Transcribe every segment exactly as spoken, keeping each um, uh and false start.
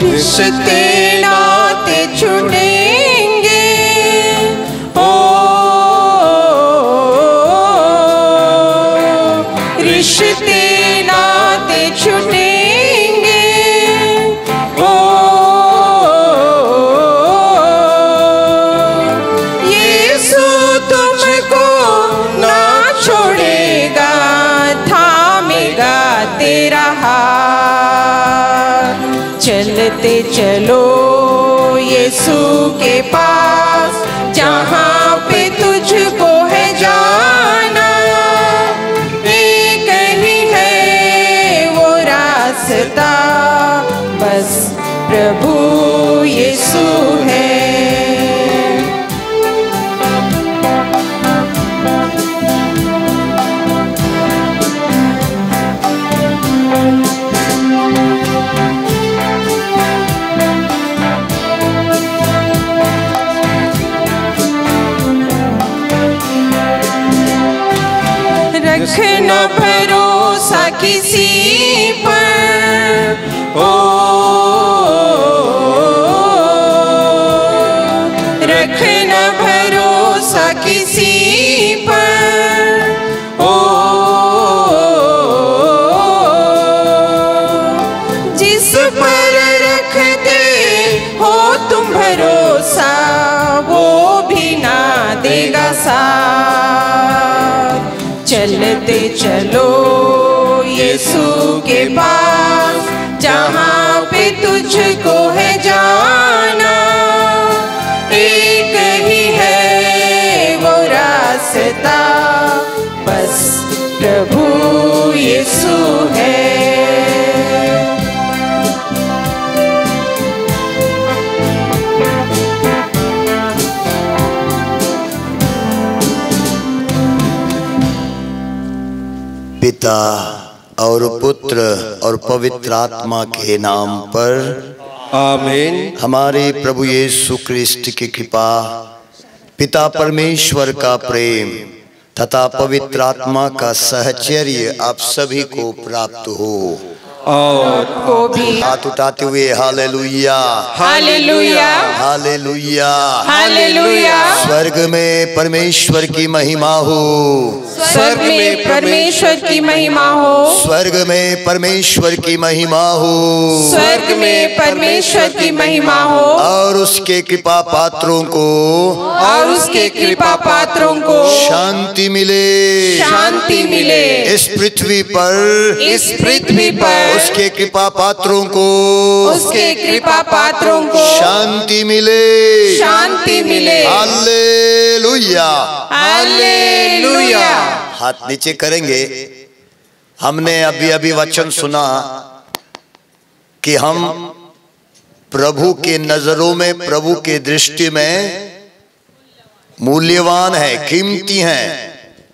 रिश्ते नाते छूटेंगे, ओ रिश्ते नाते छूटेंगे, ओ यीशु तुझको ना छोड़ेगा, थामेगा तेरा हाथ। चलते चलो यीशु के पास, जहाँ पे तुझको है जाना, एक ही है वो रास्ता, बस प्रभु यीशु है। रखना भरोसा किसी पर, ओ रखना भरोसा किसी पर, ओ जिस पर रखते हो तुम भरोसा, वो भी ना देगा साथ। चलते चलो यीशु के पास, जहाँ पे तुझको है जाना, एक ही है वो रास्ता, बस प्रभु यीशु है। पिता और पुत्र और पवित्र आत्मा के नाम पर आमीन। हमारे प्रभु यीशु ख्रिस्त की कृपा, पिता परमेश्वर का प्रेम तथा पवित्र आत्मा का सहचर्य आप सभी को प्राप्त हो। और को भी हाथ उठाते हुए हालेलुया हालेलुया हालेलुया हालेलुया। स्वर्ग में परमेश्वर की महिमा हो, स्वर्ग में परमेश्वर की महिमा हो, स्वर्ग में परमेश्वर की महिमा हो, स्वर्ग में परमेश्वर की महिमा हो। और उसके कृपा पात्रों को और उसके कृपा पात्रों को शांति मिले, शांति मिले। इस पृथ्वी पर इस पृथ्वी पर उसके कृपा पात्रों को उसके कृपा पात्रों को शांति मिले, शांति मिले। Hallelujah hallelujah. हाथ नीचे करेंगे। हमने अभी अभी वचन सुना कि हम प्रभु के नजरों में, प्रभु के दृष्टि में मूल्यवान है, कीमती हैं।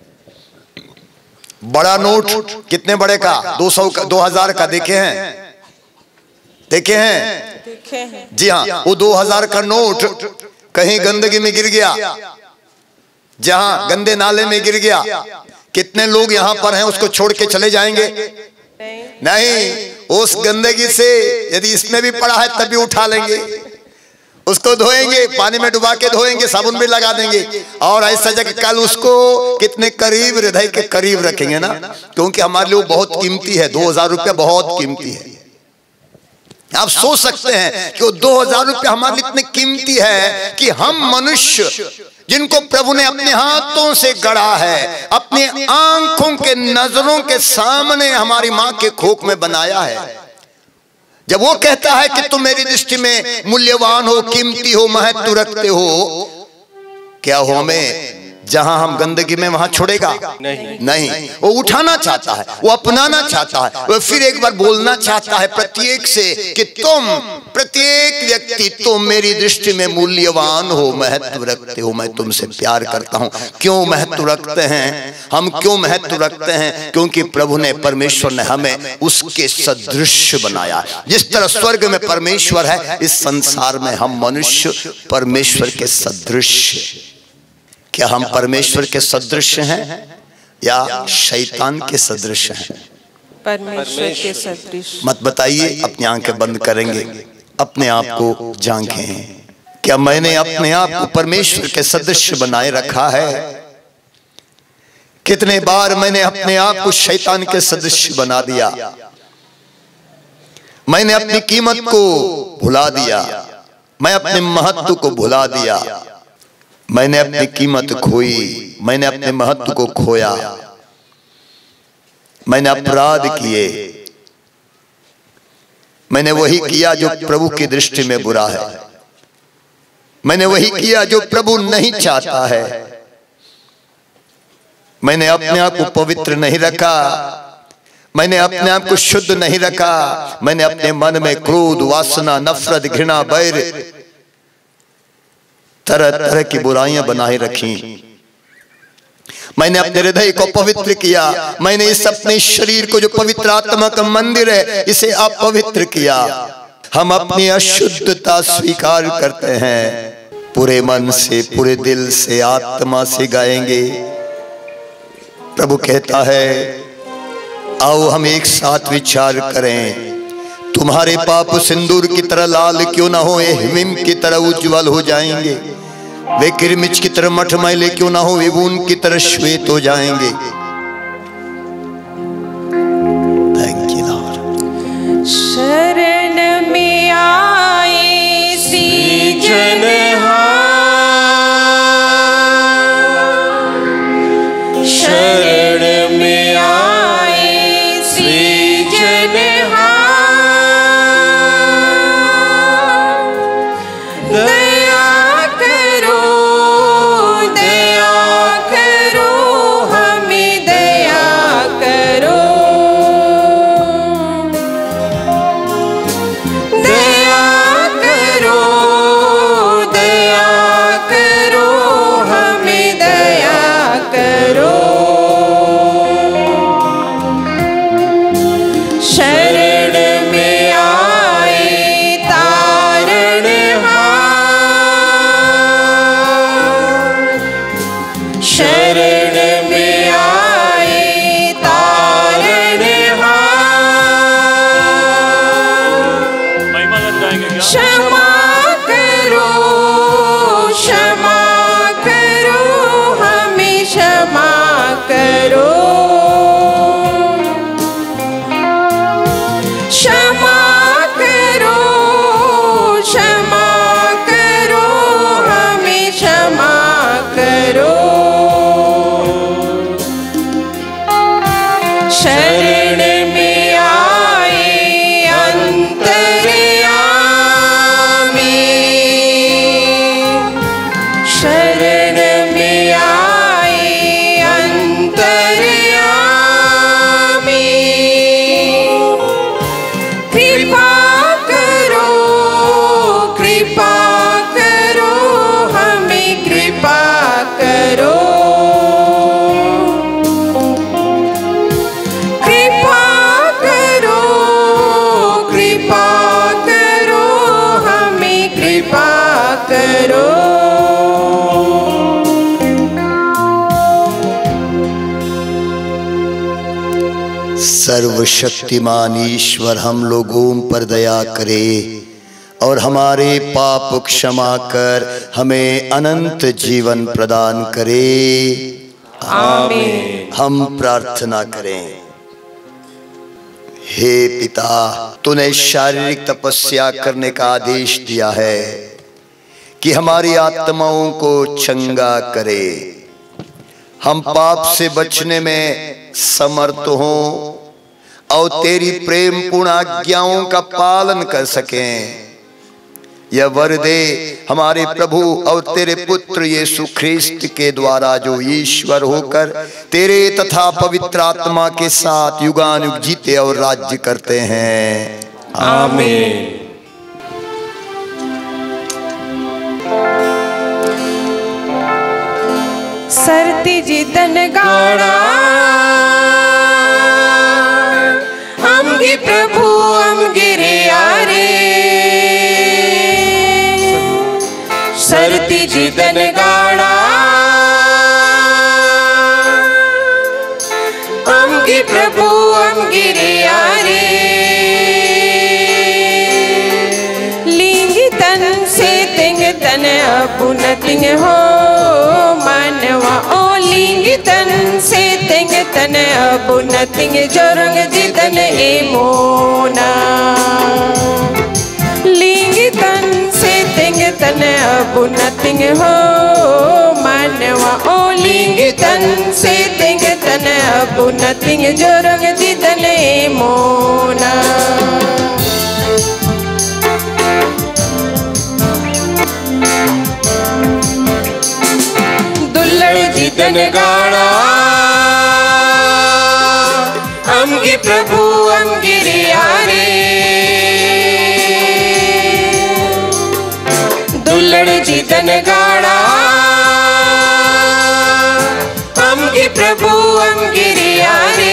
बड़ा नोट कितने बड़े का? दो सौ का, दो हजार का देखे हैं? देखे हैं? देखे हैं। जी हाँ, वो दो हजार का नोट कहीं गंदगी में गिर गया, जहां गंदे नाले में गिर गया, कितने लोग यहाँ पर हैं उसको छोड़ के चले जाएंगे? नहीं, नहीं। उस गंदगी से यदि इसमें भी पड़ा है तब भी उठा लेंगे, उसको धोएंगे, पानी में डुबा के धोएंगे, साबुन भी लगा देंगे, और ऐसा जगह कल उसको कितने करीब, हृदय के करीब रखेंगे ना, क्योंकि हमारे लिए बहुत कीमती है। दो हजार रुपया बहुत कीमती है। आप सोच सकते हैं कि वो दो हजार रुपया हमारे लिए इतने कीमती है कि हम मनुष्य जिनको प्रभु ने अपने हाथों से गढ़ा है, अपनी आंखों के नजरों के सामने हमारी माँ के कोख में बनाया है, जब वो कहता है कि तुम मेरी दृष्टि में मूल्यवान हो, कीमती हो, महत्व रखते हो, क्या वो हमें जहां हम गंदगी में वहां छोड़ेगा? नहीं, नहीं। वो उठाना चाहता है, वो अपनाना चाहता है, वो फिर एक बार बोलना चाहता है प्रत्येक से कि तुम प्रत्येक व्यक्ति तुम मेरी दृष्टि में मूल्यवान हो, महत्व रखते हो, मैं तुमसे प्यार करता हूं। क्यों महत्व रखते हैं हम? क्यों महत्व रखते हैं? क्योंकि प्रभु ने, परमेश्वर ने हमें उसके सदृश बनाया। जिस तरह स्वर्ग में परमेश्वर है, इस संसार में हम मनुष्य परमेश्वर के सदृश। क्या हम परमेश्वर के सदृश हैं या शैतान के सदृश हैं? परमेश्वर के सदृश। मत बताइए, अपनी आंखें बंद करेंगे। अपने आप को झांकें। क्या मैंने अपने आप को परमेश्वर के सदृश बनाए रखा है? कितने बार मैंने अपने आप को शैतान के सदृश बना दिया। मैंने अपनी कीमत को भुला दिया, मैं अपने महत्व को भुला दिया, मैंने अपनी कीमत खोई, मैंने अपने महत्व को खोया, मैंने अपराध किए, मैंने वही किया जो प्रभु की दृष्टि में बुरा है, मैंने वही किया जो प्रभु नहीं चाहता है। मैंने अपने आप को पवित्र नहीं रखा, मैंने अपने आप को शुद्ध नहीं रखा, मैंने अपने मन में क्रोध, वासना, नफरत, घृणा, बैर, तरह तरह की बुराइयां बनाए रखी। मैंने अपने हृदय को पवित्र किया, मैंने इस अपने शरीर को जो पवित्र आत्मा का मंदिर है इसे अपवित्र किया। हम अपनी अशुद्धता स्वीकार करते हैं, पूरे मन से, पूरे दिल से, आत्मा से गाएंगे। प्रभु कहता है आओ हम एक साथ विचार करें, तुम्हारे पाप सिंदूर की तरह लाल क्यों ना हो, हिम की तरह उज्जवल हो जाएंगे। वे किरमिच की तरह मठमैले क्यों ना हो, वे ऊन की तरह श्वेत हो जाएंगे। Thank you Lord. शरण में आए सी जनहार, शरण में आए सी जनहार, दया करो, दया करो, हमें दया करो, दया करो, दया करो, हमें दया करो। शरण में आए तारणहार, शरण में आए तारणहार, क्षमा करो, क्षमा करो, हमें क्षमा करो, क्षमा करो, क्षमा करो, हमें क्षमा करो। शरण में आए अंतर्यामी, शरण में आए अंतर्यामी, कृपा करो, कृपा करो, हमें कृपा करो, कृपा करो, कृपा करो, हमें कृपा करो। सर्वशक्तिमान ईश्वर हम लोगों पर दया करे और हमारे पाप क्षमा कर हमें अनंत जीवन प्रदान करे। आमीन। हम प्रार्थना करें। हे पिता, तूने शारीरिक तपस्या करने का आदेश दिया है कि हमारी आत्माओं को चंगा करे, हम पाप से बचने में समर्थ हों और तेरी प्रेम पूर्ण आज्ञाओं का पालन कर सकें। यह वर दे हमारे प्रभु और तेरे पुत्र यीशु ख्रिस्त के द्वारा, जो ईश्वर होकर तेरे तथा पवित्र आत्मा के साथ युगानुग जीते और राज्य करते हैं। आमीन। सरती जितन गाड़ा हमगे प्रभु हमगे रे यारे, सरती जितन गाड़ा हमगे प्रभु हमगे रे यारे, तन अब नथिंग हो मानवा ओ लिंग तन से तेंग तन अब नथिंग जोरंग जितन ए मोना लिंग तन से तेंग तन अब नथिंग हो मानवा ओ लिंग तन से तेंग तन अब नथिंग जोरंग जितन ए मोना जितन गाड़ा अमगी प्रभु अमगिरी आरे दुल्लड़ जितन गाड़ा अमगी प्रभु अमगिरी आरे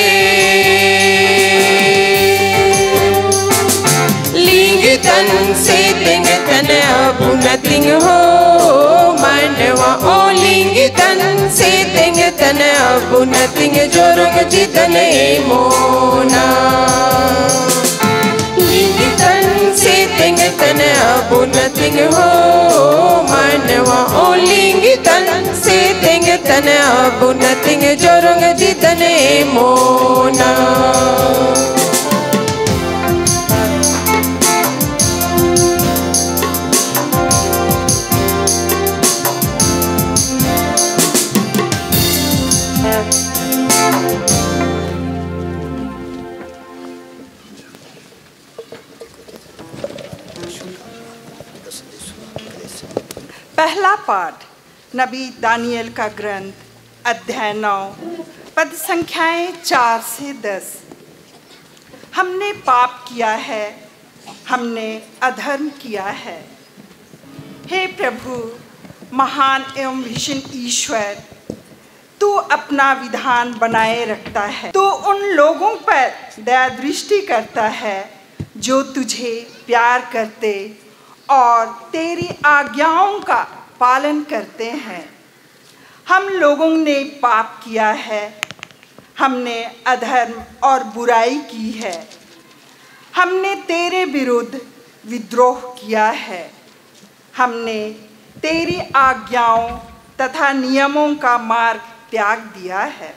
लिंग तन से तिंग तन अब नथिंग हो मानवा ओ लिंग तन से तिंग तन अब नथिंग जोरंग जितन ए मोना लिंग तन से तिंग तन अब नथिंग हो मानवा ओ लिंग तन से तिंग तन अब नथिंग जोरंग जितन ए मोना पहला पाठ नबी दानियल का ग्रंथ अध्याय नौ पद संख्याएं चार से दस। हमने पाप किया है, हमने अधर्म किया है। हे प्रभु महान एवं भीषण ईश्वर, तू अपना विधान बनाए रखता है। तू उन लोगों पर दया दृष्टि करता है जो तुझे प्यार करते और तेरी आज्ञाओं का पालन करते हैं। हम लोगों ने पाप किया है, हमने अधर्म और बुराई की है, हमने तेरे विरुद्ध विद्रोह किया है, हमने तेरी आज्ञाओं तथा नियमों का मार्ग त्याग दिया है।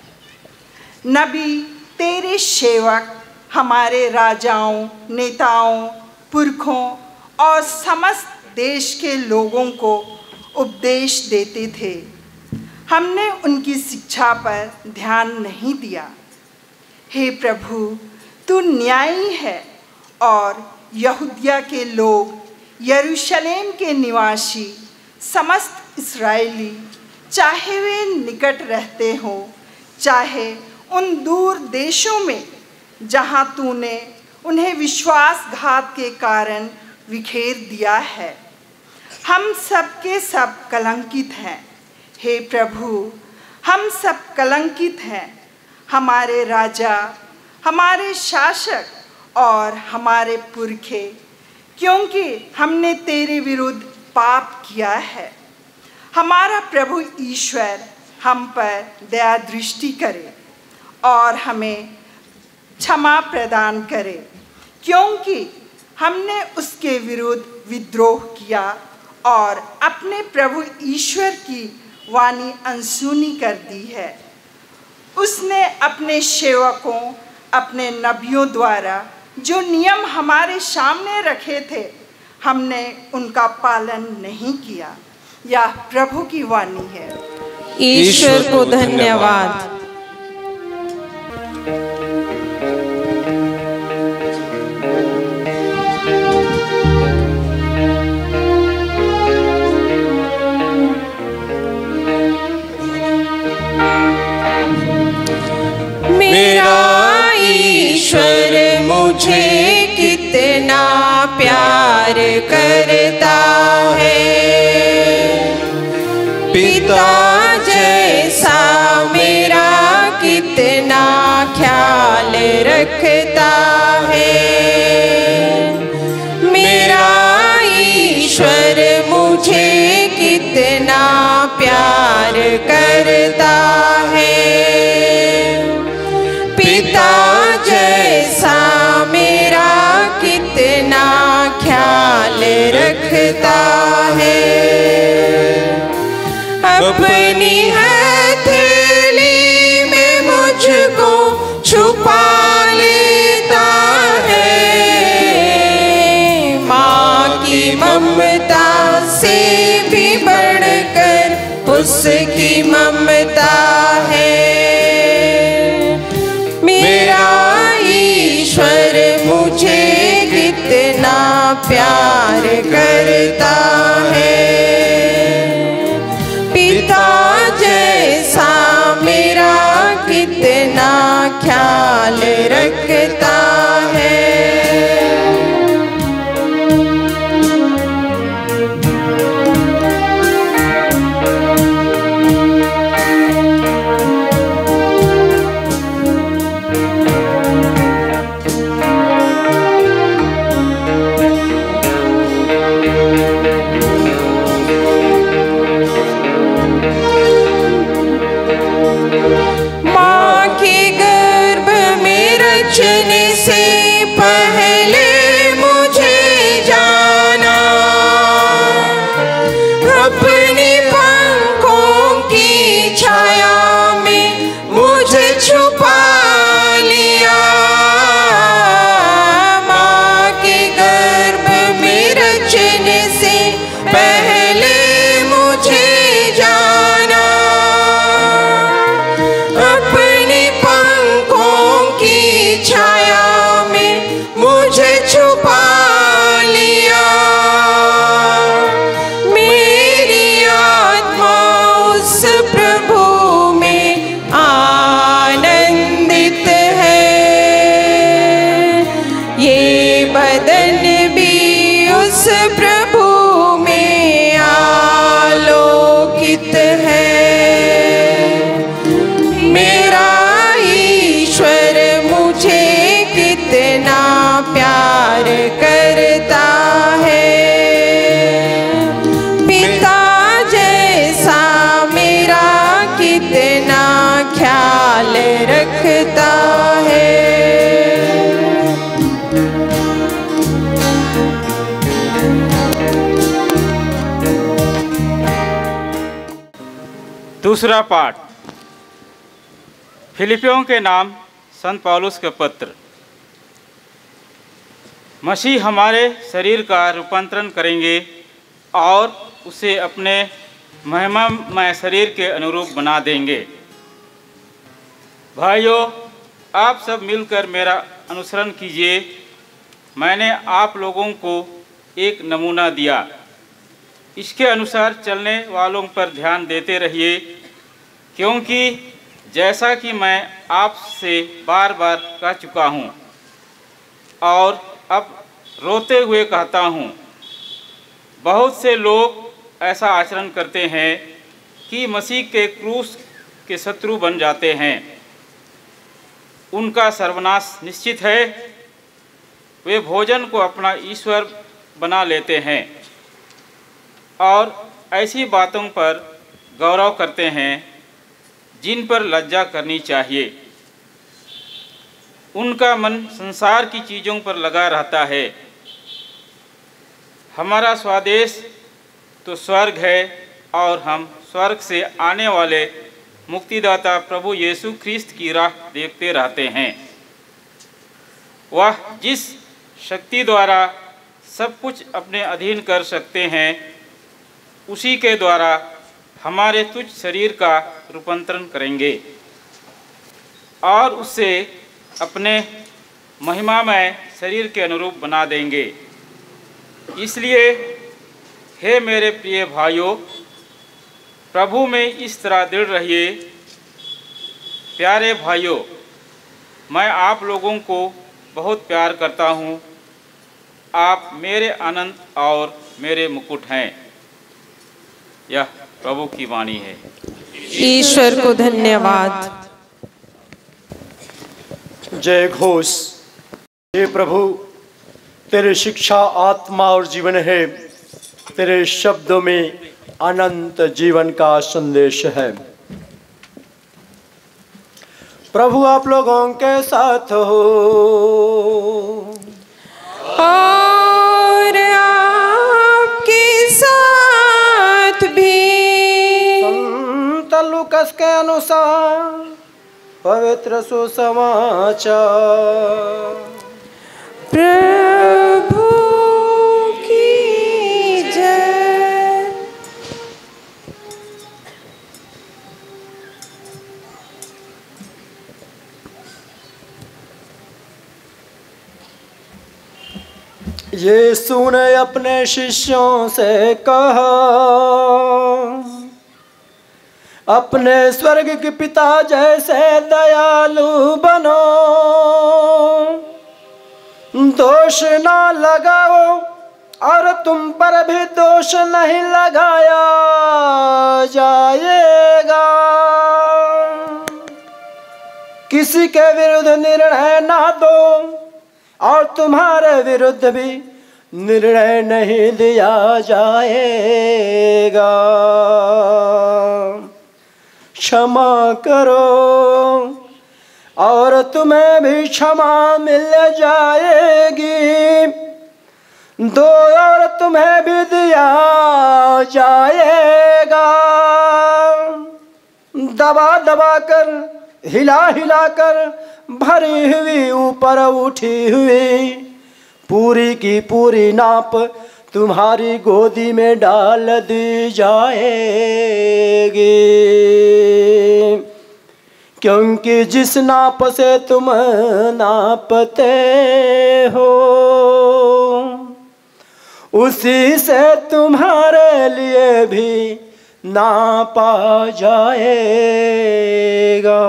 नबी तेरे सेवक हमारे राजाओं, नेताओं, पुरखों और समस्त देश के लोगों को उपदेश देते थे। हमने उनकी शिक्षा पर ध्यान नहीं दिया। हे प्रभु, तू न्यायी है और यहूदिया के लोग, यरूशलेम के निवासी, समस्त इस्राएली, चाहे वे निकट रहते हों, चाहे उन दूर देशों में जहाँ तूने उन्हें विश्वासघात के कारण विखेर दिया है, हम सब के सब कलंकित हैं। हे प्रभु, हम सब कलंकित हैं। हमारे राजा, हमारे शासक और हमारे पुरखे, क्योंकि हमने तेरे विरुद्ध पाप किया है। हमारा प्रभु ईश्वर हम पर दया दृष्टि करे और हमें क्षमा प्रदान करे, क्योंकि हमने उसके विरुद्ध विद्रोह किया और अपने प्रभु ईश्वर की वाणी अनसुनी कर दी है। उसने अपने सेवकों, अपने नबियों द्वारा जो नियम हमारे सामने रखे थे, हमने उनका पालन नहीं किया। यह प्रभु की वाणी है। ईश्वर को धन्यवाद। मेरा ईश्वर मुझे कितना प्यार करता है, पिता जैसा मेरा कितना ख्याल रखता है। मेरा ईश्वर मुझे कितना प्यार करता है, पिता जैसा मेरा कितना ख्याल रखता है। अपनी हथेली में मुझको छुपा लेता है। माँ की ममता से भी बढ़कर उसकी ममता है। मेरा ईश्वर मुझे कितना प्यार करता है। पिता जैसा मेरा कितना ख्याल रखता है। से पहले मुझे जाना, अपनी पंखों की छाया में मुझे छुपा लिया। माँ के गर्भ में रचने से पहले मुझे जाना, अपनी पंखों की छाया मुझे छुपा लिया। मेरी आत्मा उस प्रभु में आनंदित है। ये बदन भी उस प्रभु में आलोकित है। मेरा ईश्वर मुझे कितना प्यार करता है। पिता जैसा मेरा कितना ख्याल रखता है। दूसरा पाठ फिलिपियों के नाम संत पौलुस के पत्र। मसीह हमारे शरीर का रूपांतरण करेंगे और उसे अपने महिमामय शरीर के अनुरूप बना देंगे। भाइयों, आप सब मिलकर मेरा अनुसरण कीजिए। मैंने आप लोगों को एक नमूना दिया, इसके अनुसार चलने वालों पर ध्यान देते रहिए, क्योंकि जैसा कि मैं आपसे बार बार कह चुका हूँ और अब रोते हुए कहता हूँ, बहुत से लोग ऐसा आचरण करते हैं कि मसीह के क्रूस के शत्रु बन जाते हैं। उनका सर्वनाश निश्चित है। वे भोजन को अपना ईश्वर बना लेते हैं और ऐसी बातों पर गौरव करते हैं जिन पर लज्जा करनी चाहिए। उनका मन संसार की चीज़ों पर लगा रहता है। हमारा स्वदेश तो स्वर्ग है और हम स्वर्ग से आने वाले मुक्तिदाता प्रभु यीशु ख्रीस्त की राह देखते रहते हैं। वह जिस शक्ति द्वारा सब कुछ अपने अधीन कर सकते हैं, उसी के द्वारा हमारे तुच्छ शरीर का रूपांतरण करेंगे और उससे अपने महिमामय शरीर के अनुरूप बना देंगे। इसलिए हे मेरे प्रिय भाइयों, प्रभु में इस तरह दृढ़ रहिए। प्यारे भाइयों, मैं आप लोगों को बहुत प्यार करता हूँ। आप मेरे आनंद और मेरे मुकुट हैं। यह प्रभु की वाणी है। ईश्वर को धन्यवाद। जय घोष। हे प्रभु, तेरे शिक्षा आत्मा और जीवन है। तेरे शब्दों में अनंत जीवन का संदेश है। प्रभु आप लोगों के साथ हो और आपके साथ भी। लूकस के अनुसार पवित्र सुसमाचार। प्रभु की जय। यीशु ने अपने शिष्यों से कहा, अपने स्वर्ग के पिता जैसे दयालु बनो, दोष ना लगाओ और तुम पर भी दोष नहीं लगाया जाएगा। किसी के विरुद्ध निर्णय ना दो और तुम्हारे विरुद्ध भी निर्णय नहीं दिया जाएगा। क्षमा करो और तुम्हें भी क्षमा मिल जाएगी, दो और तुम्हें भी दिया जाएगा। दबा दबा कर, हिला हिला कर, भरी हुई ऊपर उठी हुई पूरी की पूरी नाप तुम्हारी गोदी में डाल दी जाएगी। क्योंकि जिस नाप से तुम नापते हो उसी से तुम्हारे लिए भी नापा जाएगा।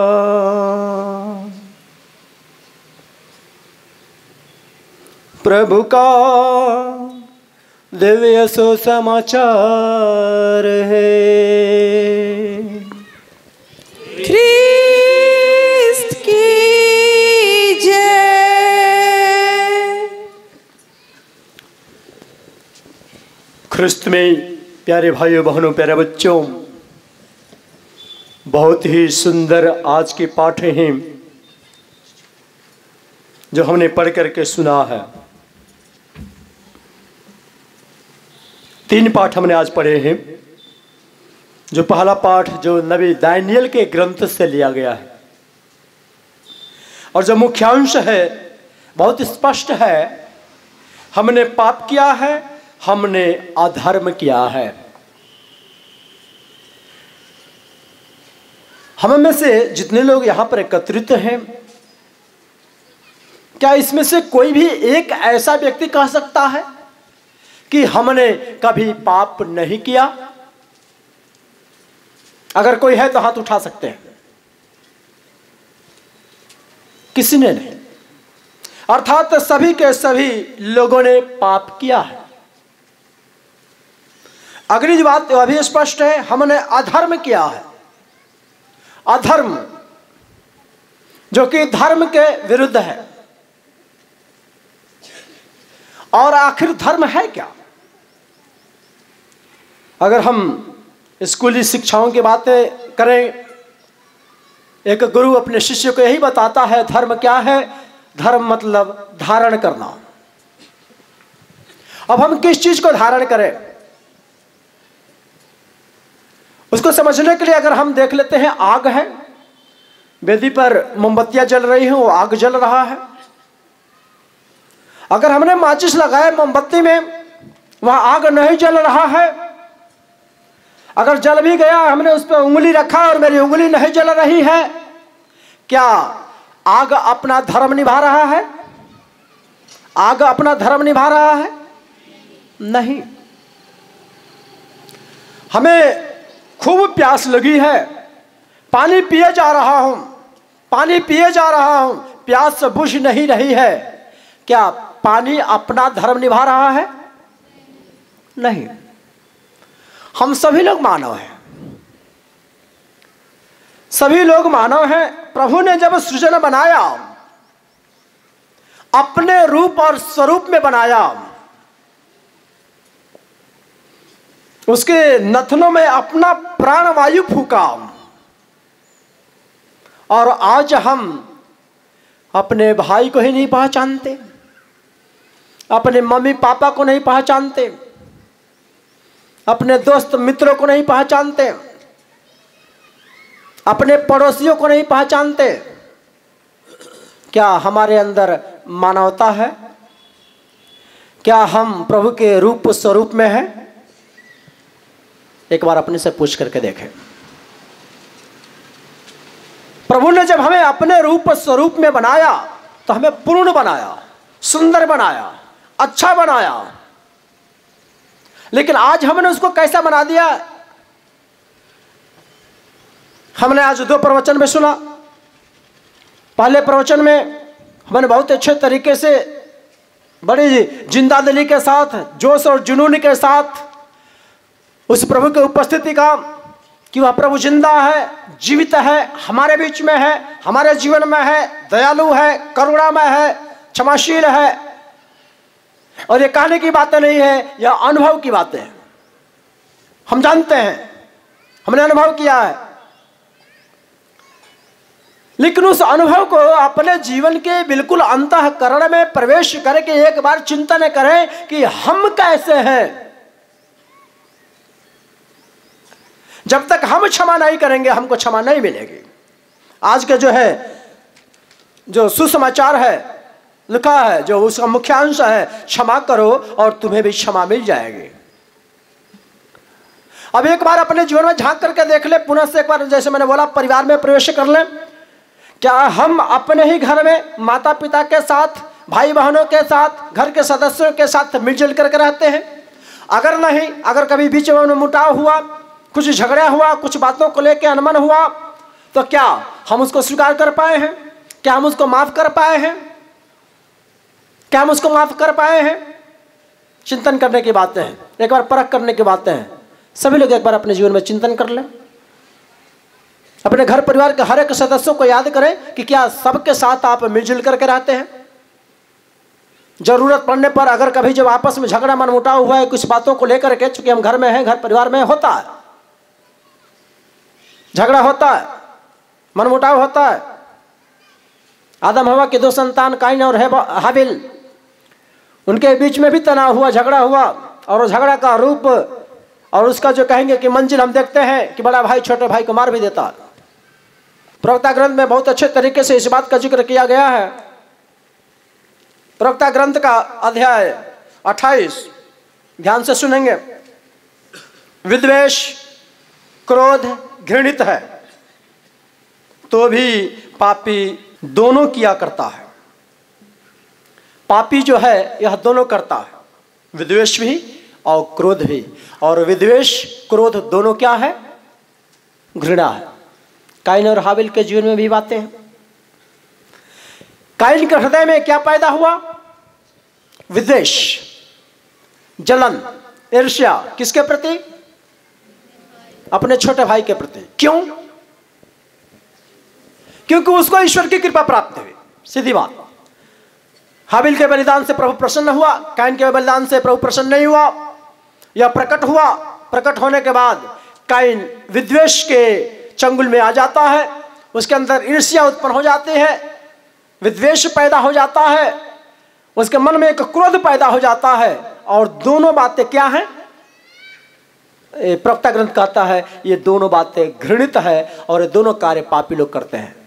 प्रभु का दिव्य सुसमाचार है। ख्रिस्त की जय। ख्रिस्त में प्यारे भाइयों बहनों, प्यारे बच्चों, बहुत ही सुंदर आज के पाठ हैं जो हमने पढ़ करके सुना है। तीन पाठ हमने आज पढ़े हैं। जो पहला पाठ जो नबी दानियल के ग्रंथ से लिया गया है और जो मुख्यांश है बहुत स्पष्ट है, हमने पाप किया है, हमने अधर्म किया है। हम में से जितने लोग यहां पर एकत्रित हैं, क्या इसमें से कोई भी एक ऐसा व्यक्ति कह सकता है कि हमने कभी पाप नहीं किया? अगर कोई है तो हाथ उठा सकते हैं। किसी ने नहीं, अर्थात सभी के सभी लोगों ने पाप किया है। अगली बात अभी स्पष्ट है, हमने अधर्म किया है। अधर्म जो कि धर्म के विरुद्ध है। और आखिर धर्म है क्या? अगर हम स्कूली शिक्षाओं की बातें करें, एक गुरु अपने शिष्य को यही बताता है धर्म क्या है। धर्म मतलब धारण करना। अब हम किस चीज को धारण करें, उसको समझने के लिए अगर हम देख लेते हैं, आग है, वेदी पर मोमबत्तियां जल रही हैं, वो आग जल रहा है। अगर हमने माचिस लगाया मोमबत्ती में, वह आग नहीं जल रहा है। अगर जल भी गया, हमने उस पर उंगली रखा और मेरी उंगली नहीं जल रही है, क्या आग अपना धर्म निभा रहा है? आग अपना धर्म निभा रहा है? नहीं। हमें खूब प्यास लगी है, पानी पिए जा रहा हूं, पानी पिए जा रहा हूं, प्यास बुझ नहीं रही है। क्या पानी अपना धर्म निभा रहा है? नहीं। हम सभी लोग मानव हैं, सभी लोग मानव हैं। प्रभु ने जब सृजन बनाया, अपने रूप और स्वरूप में बनाया, उसके नथनों में अपना प्राणवायु फूका, और आज हम अपने भाई को ही नहीं पहचानते, अपने मम्मी पापा को नहीं पहचानते, अपने दोस्त मित्रों को नहीं पहचानते। अपने पड़ोसियों को नहीं पहचानते। क्या हमारे अंदर मानवता है? क्या हम प्रभु के रूप स्वरूप में हैं? एक बार अपने से पूछ करके देखें। प्रभु ने जब हमें अपने रूप स्वरूप में बनाया तो हमें पूर्ण बनाया, सुंदर बनाया, अच्छा बनाया। लेकिन आज हमने उसको कैसा बना दिया? हमने आज दो प्रवचन में सुना। पहले प्रवचन में हमने बहुत अच्छे तरीके से, बड़ी जिंदादिली के साथ, जोश और जुनून के साथ उस प्रभु की उपस्थिति का, कि वह प्रभु जिंदा है, जीवित है, हमारे बीच में है, हमारे जीवन में है, दयालु है, करुणामय है, क्षमाशील है। और ये कहने की बातें नहीं है, यह अनुभव की बातें हैं। हम जानते हैं, हमने अनुभव किया है। लेकिन उस अनुभव को अपने जीवन के बिल्कुल अंतःकरण में प्रवेश करके एक बार चिंतन करें कि हम कैसे हैं। जब तक हम क्षमा नहीं करेंगे हमको क्षमा नहीं मिलेगी। आज के जो है, जो सुसमाचार है, लिखा है, जो उसका मुख्यांश है, क्षमा करो और तुम्हें भी क्षमा मिल जाएगी। अब एक बार अपने जीवन में झांक करके देख ले, पुनः से एक बार, जैसे मैंने बोला, परिवार में प्रवेश कर ले। क्या हम अपने ही घर में माता पिता के साथ, भाई बहनों के साथ, घर के सदस्यों के साथ मिलजुल करके रहते हैं? अगर नहीं, अगर कभी बीच में मुटाव हुआ, कुछ झगड़ा हुआ, कुछ बातों को लेकर अनमन हुआ, तो क्या हम उसको स्वीकार कर पाए हैं? क्या हम उसको माफ कर पाए हैं? क्या हम उसको माफ कर पाए हैं? चिंतन करने की बातें हैं, एक बार परख करने की बातें हैं। सभी लोग एक बार अपने जीवन में चिंतन कर लें। अपने घर परिवार के हर एक सदस्यों को याद करें कि क्या सबके साथ आप मिलजुल करके रहते हैं? जरूरत पड़ने पर अगर कभी जब आपस में झगड़ा मनमुटाव हुआ है कुछ बातों को लेकर के, चूंकि हम घर में हैं, घर परिवार में होता है, झगड़ा होता है, मनमुटाव होता है। आदम हवा के दो संतान काइन और हाबिल, उनके बीच में भी तनाव हुआ, झगड़ा हुआ, और वो झगड़ा का रूप और उसका जो कहेंगे कि मंजिल हम देखते हैं कि बड़ा भाई छोटे भाई को मार भी देता है। प्रवक्ता ग्रंथ में बहुत अच्छे तरीके से इस बात का जिक्र किया गया है। प्रवक्ता ग्रंथ का अध्याय अट्ठाईस, ध्यान से सुनेंगे। विद्वेष, क्रोध घृणित है तो भी पापी दोनों किया करता है। पापी जो है यह दोनों करता है, विद्वेष भी और क्रोध भी। और विद्वेष क्रोध दोनों क्या है? घृणा है। काइन और हाबिल के जीवन में भी बातें हैं। काइन के हृदय में क्या पैदा हुआ? विद्वेष, जलन, ईर्ष्या। किसके प्रति? अपने छोटे भाई के प्रति। क्यों? क्योंकि उसको ईश्वर की कृपा प्राप्त हुई, सीधी बात। हाबिल के बलिदान से प्रभु प्रसन्न हुआ, काइन के बलिदान से प्रभु प्रसन्न नहीं हुआ। यह प्रकट हुआ, प्रकट होने के बाद काइन विद्वेष के चंगुल में आ जाता है, उसके अंदर ईर्ष्या उत्पन्न हो जाती है, विद्वेष पैदा हो जाता है, उसके मन में एक क्रोध पैदा हो जाता है। और दोनों बातें क्या हैं? प्रवक्ता ग्रंथ कहता है ये दोनों बातें घृणित है और ये दोनों कार्य पापी लोग करते हैं।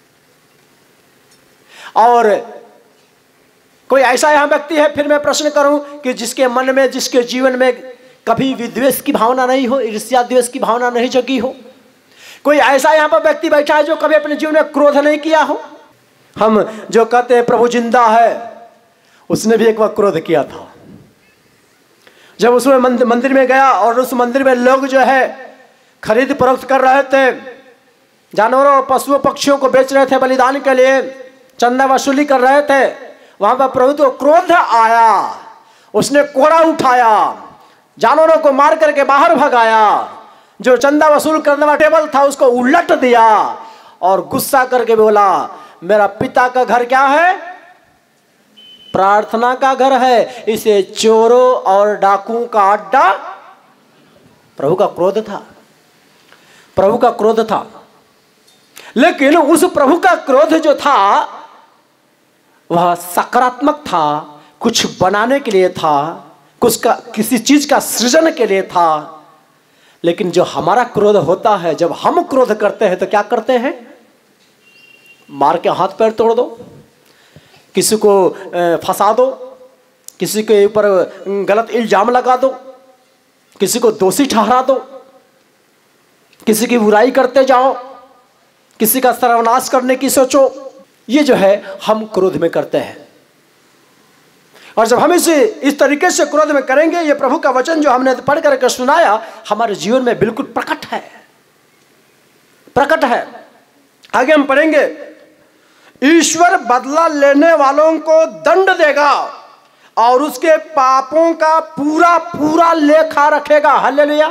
और कोई ऐसा यहां व्यक्ति है, फिर मैं प्रश्न करूं, कि जिसके मन में, जिसके जीवन में कभी विद्वेष की भावना नहीं हो, ईर्ष्या द्वेष की भावना नहीं जगी हो? कोई ऐसा यहां पर व्यक्ति बैठा है जो कभी अपने जीवन में क्रोध नहीं किया हो? हम जो कहते हैं प्रभु जिंदा है, उसने भी एक बार क्रोध किया था। जब उसमें मंदिर में गया और उस मंदिर में लोग जो है खरीद फरोख्त कर रहे थे, जानवरों, पशुओं, पक्षियों को बेच रहे थे बलिदान के लिए, चंदा वसूली कर रहे थे, वहां पर प्रभु को क्रोध आया। उसने कोड़ा उठाया, जानवरों को मार करके बाहर भगाया, जो चंदा वसूल करने वाला टेबल था उसको उलट दिया और गुस्सा करके बोला, मेरा पिता का घर क्या है? प्रार्थना का घर है, इसे चोरों और डाकुओं का अड्डा। प्रभु का क्रोध था, प्रभु का क्रोध था। लेकिन उस प्रभु का क्रोध जो था वह सकारात्मक था, कुछ बनाने के लिए था, कुछ का, किसी चीज का सृजन के लिए था। लेकिन जो हमारा क्रोध होता है, जब हम क्रोध करते हैं तो क्या करते हैं? मार के हाथ पैर तोड़ दो, किसी को फंसा दो, किसी के ऊपर गलत इल्जाम लगा दो, किसी को दोषी ठहरा दो, किसी की बुराई करते जाओ, किसी का सर्वनाश करने की सोचो। ये जो है हम क्रोध में करते हैं। और जब हम इसे इस तरीके से क्रोध में करेंगे, ये प्रभु का वचन जो हमने पढ़ करके सुनाया हमारे जीवन में बिल्कुल प्रकट है, प्रकट है। आगे हम पढ़ेंगे, ईश्वर बदला लेने वालों को दंड देगा और उसके पापों का पूरा पूरा लेखा रखेगा। हालेलुया।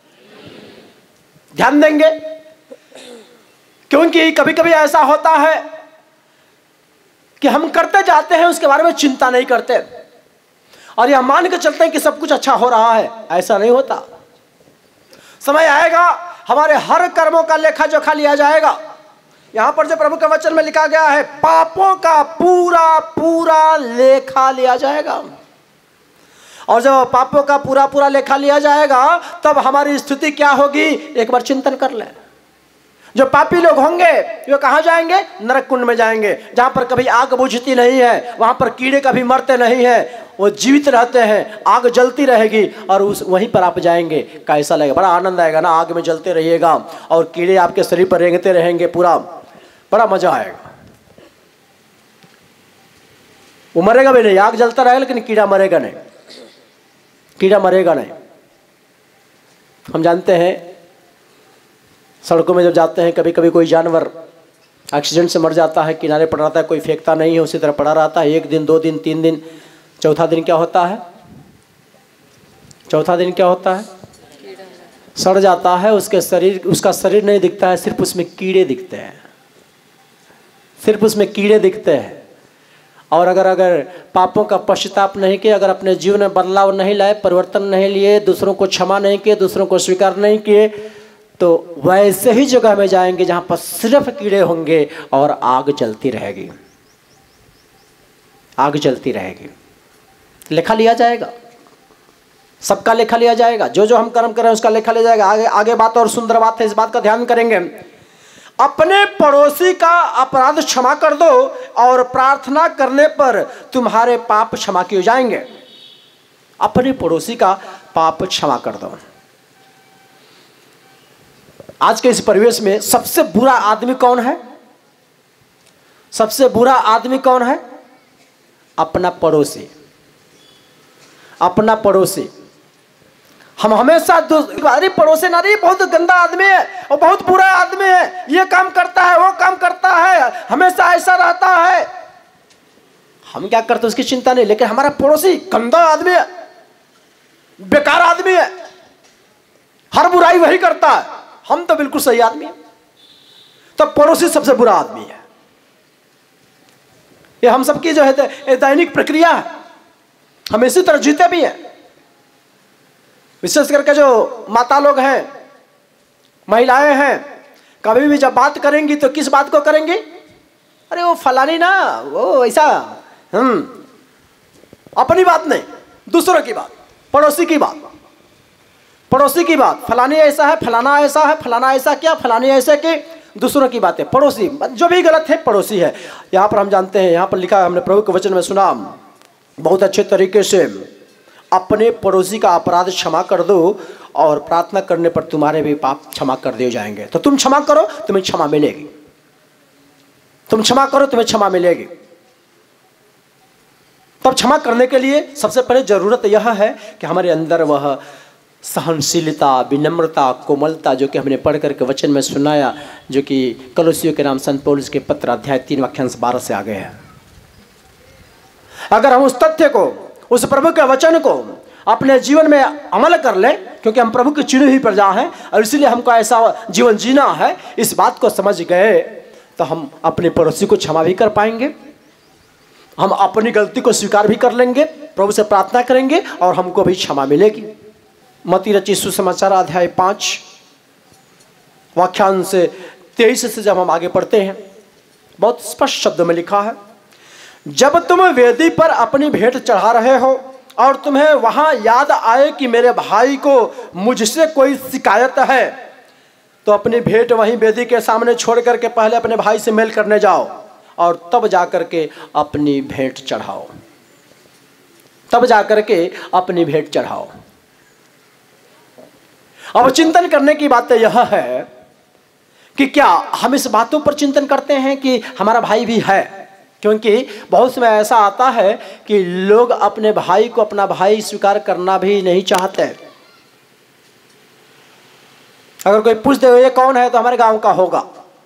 ध्यान देंगे, क्योंकि कभी कभी ऐसा होता है कि हम करते जाते हैं, उसके बारे में चिंता नहीं करते और यह मान के चलते हैं कि सब कुछ अच्छा हो रहा है। ऐसा नहीं होता। समय आएगा हमारे हर कर्मों का लेखा जोखा लिया जाएगा। यहां पर जो प्रभु के वचन में लिखा गया है, पापों का पूरा पूरा लेखा लिया जाएगा। और जब पापों का पूरा पूरा लेखा लिया जाएगा तब हमारी स्थिति क्या होगी, एक बार चिंतन कर ले। जो पापी लोग होंगे वो कहाँ जाएंगे? नरक कुंड में जाएंगे, जहाँ पर कभी आग बुझती नहीं है, वहाँ पर कीड़े कभी मरते नहीं हैं, वो जीवित रहते हैं, आग जलती रहेगी और उस वहीं पर आप जाएंगे। कैसा लगेगा? बड़ा आनंद आएगा ना, आग में जलते रहिएगा और कीड़े आपके शरीर पर रेंगते रहेंगे, पूरा बड़ा मजा आएगा। वो मरेगा भी नहीं, आग जलता रहेगा लेकिन कीड़ा मरेगा नहीं, कीड़ा मरेगा नहीं। हम जानते हैं सड़कों में जब जाते हैं, कभी कभी कोई जानवर एक्सीडेंट से मर जाता है, किनारे पड़ा रहता है, कोई फेंकता नहीं है, उसी तरह पड़ा रहता है। एक दिन, दो दिन, तीन दिन, चौथा दिन क्या होता है? चौथा दिन क्या होता है? सड़ जाता है। उसके शरीर उसका शरीर नहीं दिखता है, सिर्फ उसमें कीड़े दिखते हैं, सिर्फ उसमें कीड़े दिखते हैं। और अगर अगर पापों का पश्चाताप नहीं किए, अगर अपने जीवन में बदलाव नहीं लाए, परिवर्तन नहीं लिए, दूसरों को क्षमा नहीं किए, दूसरों को स्वीकार नहीं किए, तो वैसे ही जगह में जाएंगे जहां पर सिर्फ कीड़े होंगे और आग जलती रहेगी, आग जलती रहेगी। लेखा लिया जाएगा, सबका लेखा लिया जाएगा। जो जो हम कर्म कर रहे हैं उसका लेखा लिया जाएगा। आगे आगे बात और सुंदर बात है, इस बात का ध्यान करेंगे। अपने पड़ोसी का अपराध क्षमा कर दो और प्रार्थना करने पर तुम्हारे पाप क्षमा किए जाएंगे। अपने पड़ोसी का पाप क्षमा कर दो। आज के इस परिवेश में सबसे बुरा आदमी कौन है? सबसे बुरा आदमी कौन है? अपना पड़ोसी, अपना पड़ोसी। हम हमेशा अरे पड़ोसी ना, बहुत गंदा आदमी है और बहुत बुरा आदमी है, ये काम करता है, वो काम करता है, हमेशा ऐसा रहता है। हम क्या करते उसकी चिंता नहीं, लेकिन हमारा पड़ोसी गंदा आदमी है, बेकार आदमी है, हर बुराई वही करता है, हम तो बिल्कुल सही आदमी है। तो पड़ोसी सबसे बुरा आदमी है। ये हम सबकी जो है दैनिक प्रक्रिया है, हम इसी तरह जीते भी हैं। विशेष करके जो माता लोग हैं, महिलाएं हैं, कभी भी जब बात करेंगी तो किस बात को करेंगी? अरे वो फलानी ना, वो ऐसा, हम अपनी बात नहीं, दूसरों की बात, पड़ोसी की बात, पड़ोसी की बात। फलानी ऐसा है, फलाना ऐसा है, फलाना ऐसा क्या, फलानी ऐसे की, दूसरों की बातें। पड़ोसी जो भी गलत है पड़ोसी है। यहाँ पर हम जानते हैं, यहाँ पर लिखा है, हमने प्रभु के वचन में सुना बहुत अच्छे तरीके से, अपने पड़ोसी का अपराध क्षमा कर दो और प्रार्थना करने पर तुम्हारे भी पाप क्षमा कर दिए जाएंगे। तो तुम क्षमा करो, तुम्हें क्षमा मिलेगी। तुम क्षमा करो, तुम्हें क्षमा मिलेगी। तब क्षमा करने के लिए सबसे पहले जरूरत यह है कि हमारे अंदर वह सहनशीलता, विनम्रता, कोमलता, जो कि हमने पढ़ करके वचन में सुनाया, जो कि कलोसियों के नाम संत पौलुस के पत्र अध्याय तीन वाक्यांश बारह से आगे है। अगर हम उस तथ्य को, उस प्रभु के वचन को अपने जीवन में अमल कर ले, क्योंकि हम प्रभु की चुनी हुई प्रजा हैं और इसलिए हमको ऐसा जीवन जीना है, इस बात को समझ गए तो हम अपने पड़ोसी को क्षमा भी कर पाएंगे, हम अपनी गलती को स्वीकार भी कर लेंगे, प्रभु से प्रार्थना करेंगे और हमको भी क्षमा मिलेगी। मत्ती रचित सुसमाचार अध्याय पाँच वाक्यांश तेईस से जब हम आगे पढ़ते हैं, बहुत स्पष्ट शब्दों में लिखा है, जब तुम वेदी पर अपनी भेंट चढ़ा रहे हो और तुम्हें वहां याद आए कि मेरे भाई को मुझसे कोई शिकायत है, तो अपनी भेंट वहीं वेदी के सामने छोड़ करके पहले अपने भाई से मेल करने जाओ और तब जाकर के अपनी भेंट चढ़ाओ, तब जाकर के अपनी भेंट चढ़ाओ। अब चिंतन करने की बात यह है कि क्या हम इस बातों पर चिंतन करते हैं कि हमारा भाई भी है? क्योंकि बहुत समय ऐसा आता है कि लोग अपने भाई को अपना भाई स्वीकार करना भी नहीं चाहते। अगर कोई पूछ दे ये कौन है तो हमारे गांव का होगा,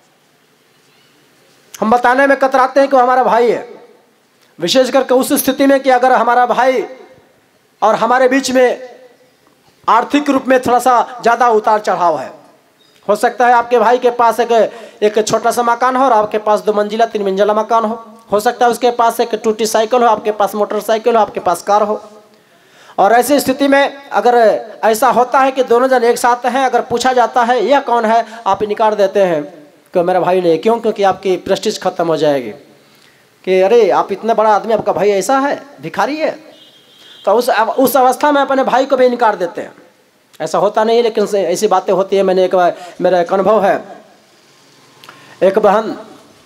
हम बताने में कतराते हैं कि वो हमारा भाई है। विशेष करके उस स्थिति में कि अगर हमारा भाई और हमारे बीच में आर्थिक रूप में थोड़ा सा ज़्यादा उतार चढ़ाव है। हो सकता है आपके भाई के पास एक एक छोटा सा मकान हो और आपके पास दो मंजिला तीन मंजिला मकान हो। हो सकता है उसके पास एक टूटी साइकिल हो, आपके पास मोटरसाइकिल हो, आपके पास कार हो। और ऐसी स्थिति में अगर ऐसा होता है कि दोनों जन एक साथ हैं, अगर पूछा जाता है यह कौन है, आप इनकार देते हैं कि मेरा भाई नहीं। क्यों? क्योंकि आपकी प्रेस्टीज खत्म हो जाएगी कि अरे आप इतना बड़ा आदमी, आपका भाई ऐसा है, भिखारी है। तो उस उस अवस्था में अपने भाई को भी इनकार देते हैं। ऐसा होता नहीं है, लेकिन ऐसी बातें होती है। मैंने एक बार, मेरा एक अनुभव है, एक बहन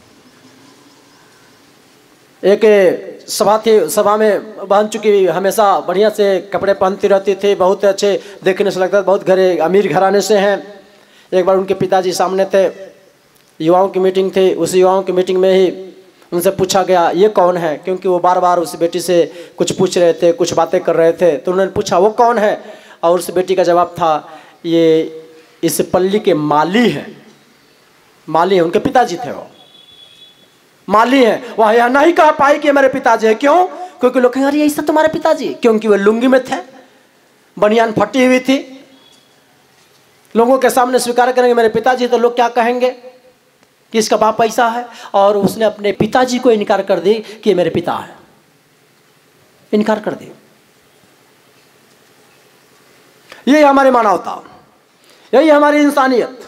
एक सभा थी, सभा में बहन चुकी हमेशा बढ़िया से कपड़े पहनती रहती थी, बहुत अच्छे देखने से लगता था, बहुत घरे अमीर घराने से हैं। एक बार उनके पिताजी सामने थे, युवाओं की मीटिंग थी, उस युवाओं की मीटिंग में ही उनसे पूछा गया ये कौन है, क्योंकि वो बार बार उस बेटी से कुछ पूछ रहे थे, कुछ बातें कर रहे थे। तो उन्होंने पूछा वो कौन है, और उस बेटी का जवाब था ये इस पल्ली के माली हैं। माली है, उनके पिताजी थे, वो माली हैं। वह यह नहीं कह पाई कि मेरे पिताजी है। क्यों? क्योंकि लोग कहेंगे अरे ऐसा तुम्हारे पिताजी, क्योंकि वो लुंगी में थे, बनियान फटी हुई थी। लोगों के सामने स्वीकार करेंगे मेरे पिताजी, तो लोग क्या कहेंगे कि इसका बाप ऐसा है। और उसने अपने पिताजी को इनकार कर दी कि मेरे पिता है, इनकार कर दी। यही हमारी मानवता, यही हमारी इंसानियत।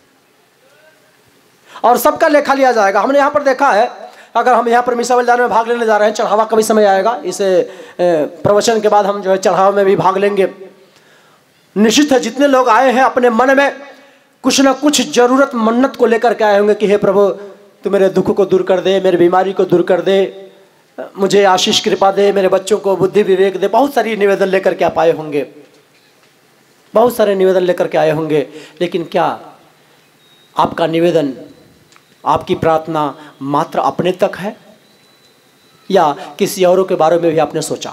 और सबका लेखा लिया जाएगा। हमने यहाँ पर देखा है, अगर हम यहाँ पर मिसा बलिदान में भाग लेने जा रहे हैं, चढ़ावा का भी समय आएगा, इस प्रवचन के बाद हम जो है चढ़ावा में भी भाग लेंगे। निश्चित है जितने लोग आए हैं अपने मन में कुछ ना कुछ जरूरत मन्नत को लेकर के आए होंगे कि हे प्रभु तू मेरे दुख को दूर कर दे, मेरी बीमारी को दूर कर दे, मुझे आशीष कृपा दे, मेरे बच्चों को बुद्धि विवेक दे। बहुत सारी निवेदन लेकर के आप आए होंगे, बहुत सारे निवेदन लेकर के आए होंगे। लेकिन क्या आपका निवेदन, आपकी प्रार्थना मात्र अपने तक है या किसी औरों के बारे में भी आपने सोचा?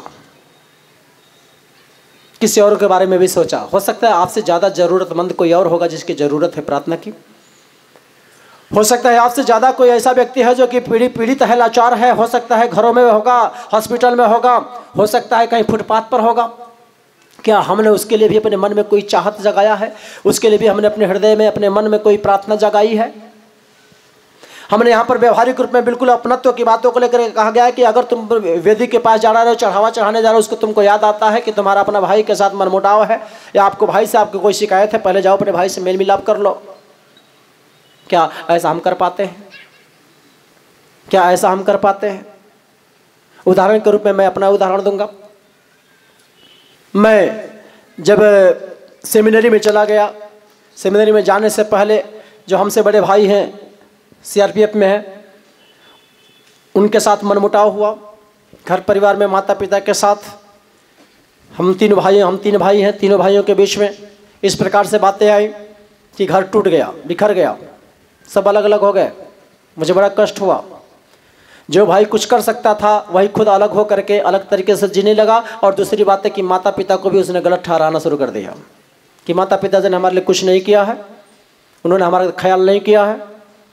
किसी और के बारे में भी सोचा? हो सकता है आपसे ज़्यादा ज़रूरतमंद कोई और होगा जिसकी ज़रूरत है प्रार्थना की। हो सकता है आपसे ज़्यादा कोई ऐसा व्यक्ति है जो कि पीड़ी पीड़ित है, लाचार है। हो सकता है घरों में होगा, हॉस्पिटल में होगा, हो सकता है कहीं फुटपाथ पर होगा। क्या हमने उसके लिए भी अपने मन में कोई चाहत जगाया है? उसके लिए भी हमने अपने हृदय में, अपने मन में कोई प्रार्थना जगाई है? हमने यहाँ पर व्यवहारिक रूप में बिल्कुल अपनत्व की बातों को लेकर कहा गया है कि अगर तुम वेदी के पास जा रहे हो, चढ़ावा चढ़ाने जा रहे हो, उसको तुमको याद आता है कि तुम्हारा अपना भाई के साथ मनमुटाव है या आपको भाई से आपको कोई शिकायत है, पहले जाओ अपने भाई से मेल मिलाप कर लो। क्या ऐसा हम कर पाते हैं? क्या ऐसा हम कर पाते हैं? उदाहरण के रूप में मैं अपना उदाहरण दूंगा। मैं जब सेमिनरी में चला गया, सेमिनरी में जाने से पहले जो हमसे बड़े भाई हैं सीआरपीएफ में है, उनके साथ मनमुटाव हुआ। घर परिवार में माता पिता के साथ हम तीन भाई हम तीन भाई हैं, तीनों भाइयों के बीच में इस प्रकार से बातें आई कि घर टूट गया, बिखर गया, सब अलग अलग हो गए। मुझे बड़ा कष्ट हुआ। जो भाई कुछ कर सकता था वही खुद अलग हो करके अलग तरीके से जीने लगा। और दूसरी बात है कि माता पिता को भी उसने गलत ठहराना शुरू कर दिया कि माता पिता ने हमारे लिए कुछ नहीं किया है, उन्होंने हमारा ख्याल नहीं किया है।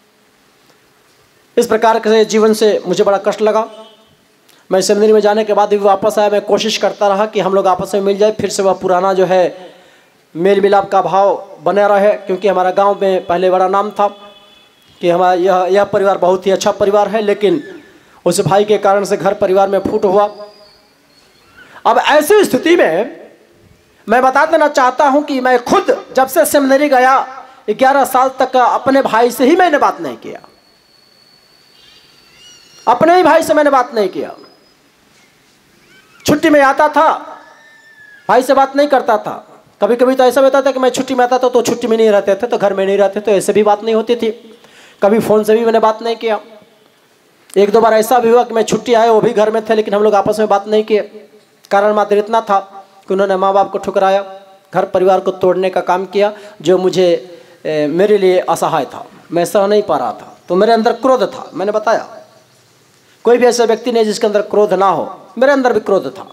इस प्रकार के जीवन से मुझे बड़ा कष्ट लगा। मैं सेमिनरी में जाने के बाद भी वापस आया, मैं कोशिश करता रहा कि हम लोग आपस में मिल जाए, फिर से वह पुराना जो है मेल मिलाप का भाव बना रहे। क्योंकि हमारा गांव में पहले बड़ा नाम था कि हमारा यह यह परिवार बहुत ही अच्छा परिवार है, लेकिन उस भाई के कारण से घर परिवार में फूट हुआ। अब ऐसी स्थिति में मैं बता देना चाहता हूं कि मैं खुद जब से सेमिनरी गया ग्यारह साल तक अपने भाई से ही मैंने बात नहीं किया, अपने ही भाई से मैंने बात नहीं किया। छुट्टी में आता था, भाई से बात नहीं करता था। कभी कभी तो ऐसा होता था कि मैं छुट्टी में आता था तो छुट्टी में नहीं रहते थे, तो घर में नहीं रहते, तो ऐसे भी बात नहीं होती थी। कभी फ़ोन से भी मैंने बात नहीं किया। एक दो बार ऐसा भी हुआ कि मैं छुट्टी आए, वो भी घर में थे, लेकिन हम लोग आपस में बात नहीं किए। कारण मात्र इतना था कि उन्होंने माँ बाप को ठुकराया, घर परिवार को तोड़ने का काम किया, जो मुझे ए, मेरे लिए असहाय था, मैं सह नहीं पा रहा था। तो मेरे अंदर क्रोध था। मैंने बताया कोई भी ऐसा व्यक्ति नहीं जिसके अंदर क्रोध ना हो, मेरे अंदर भी क्रोध था।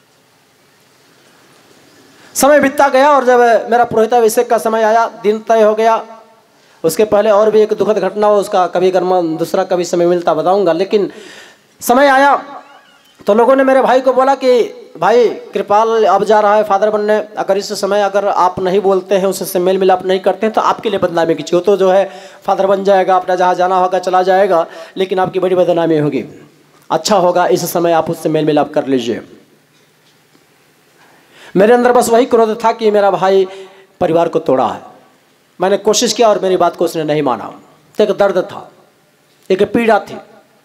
समय बीतता गया और जब मेरा पुरोहिताभिषेक का समय आया, दिन तय हो गया। उसके पहले और भी एक दुखद घटना हो, उसका कभी अगर मैं दूसरा कभी समय मिलता बताऊंगा। लेकिन समय आया तो लोगों ने मेरे भाई को बोला कि भाई कृपाल अब जा रहा है फादर बनने, अगर इस समय अगर आप नहीं बोलते हैं, उससे मेल मिलाप नहीं करते हैं तो आपके लिए बदनामी की चीज़। तो जो है फादर बन जाएगा, अपना जहाँ जाना होगा चला जाएगा, लेकिन आपकी बड़ी बदनामी होगी। अच्छा होगा इस समय आप उससे मेल मिलाप कर लीजिए। मेरे अंदर बस वही क्रोध था कि मेरा भाई परिवार को तोड़ा है। मैंने कोशिश किया और मेरी बात को उसने नहीं माना। तो एक दर्द था, एक पीड़ा थी।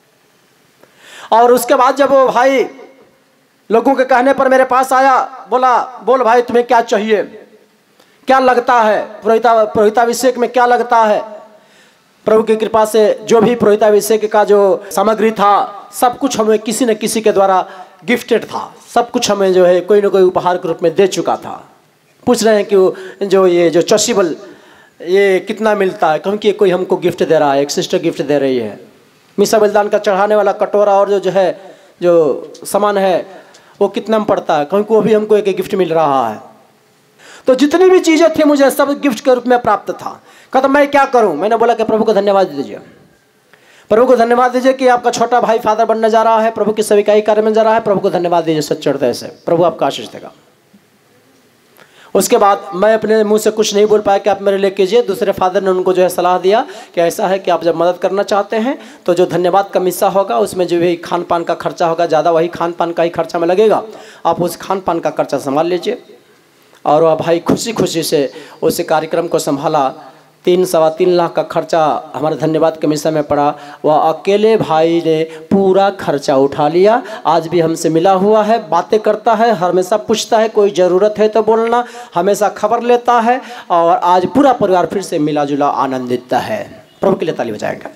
और उसके बाद जब वो भाई लोगों के कहने पर मेरे पास आया, बोला बोल भाई तुम्हें क्या चाहिए, क्या लगता है पुरोहिता पुरोहिताभिषेक में क्या लगता है। प्रभु की कृपा से जो भी पुरोहिताभिषेक का जो सामग्री था सब कुछ हमें किसी न किसी के द्वारा गिफ्टेड था। सब कुछ हमें जो है कोई ना कोई उपहार के रूप में दे चुका था। पूछ रहे हैं कि जो ये जो चॉसिबल ये कितना मिलता है, क्योंकि कोई हमको गिफ्ट दे रहा है, एक सिस्टर गिफ्ट दे रही है। मिसा बलिदान का चढ़ाने वाला कटोरा और जो जो है जो सामान है वो कितना में पड़ता है, क्योंकि वो भी हमको एक गिफ्ट मिल रहा है। तो जितनी भी चीज़ें थी मुझे सब गिफ्ट के रूप में प्राप्त था। कहता मैं क्या करूं। मैंने बोला कि प्रभु को धन्यवाद दीजिए, प्रभु को धन्यवाद दीजिए कि आपका छोटा भाई फादर बनने जा रहा है, प्रभु की सेविकाई कार्य में जा रहा है। प्रभु को धन्यवाद दीजिए सच्चे हृदय से, प्रभु आपका आशीष देगा। उसके बाद मैं अपने मुंह से कुछ नहीं बोल पाया कि आप मेरे लिए कीजिए। दूसरे फादर ने उनको जो है सलाह दिया कि ऐसा है कि आप जब मदद करना चाहते हैं तो जो धन्यवाद का मिस्सा होगा उसमें जो भी खान पान का खर्चा होगा, ज़्यादा वही खान पान का ही खर्चा में लगेगा, आप उस खान पान का खर्चा संभाल लीजिए। और वह भाई खुशी खुशी से उस कार्यक्रम को संभाला। तीन सवा तीन लाख का खर्चा हमारे धन्यवाद के मिस्सा में पड़ा। वह अकेले भाई ने पूरा खर्चा उठा लिया। आज भी हमसे मिला हुआ है, बातें करता है, हमेशा पूछता है कोई ज़रूरत है तो बोलना, हमेशा खबर लेता है। और आज पूरा परिवार फिर से मिला जुला आनंदित है। प्रभु के लिए ताली बजाएंगे।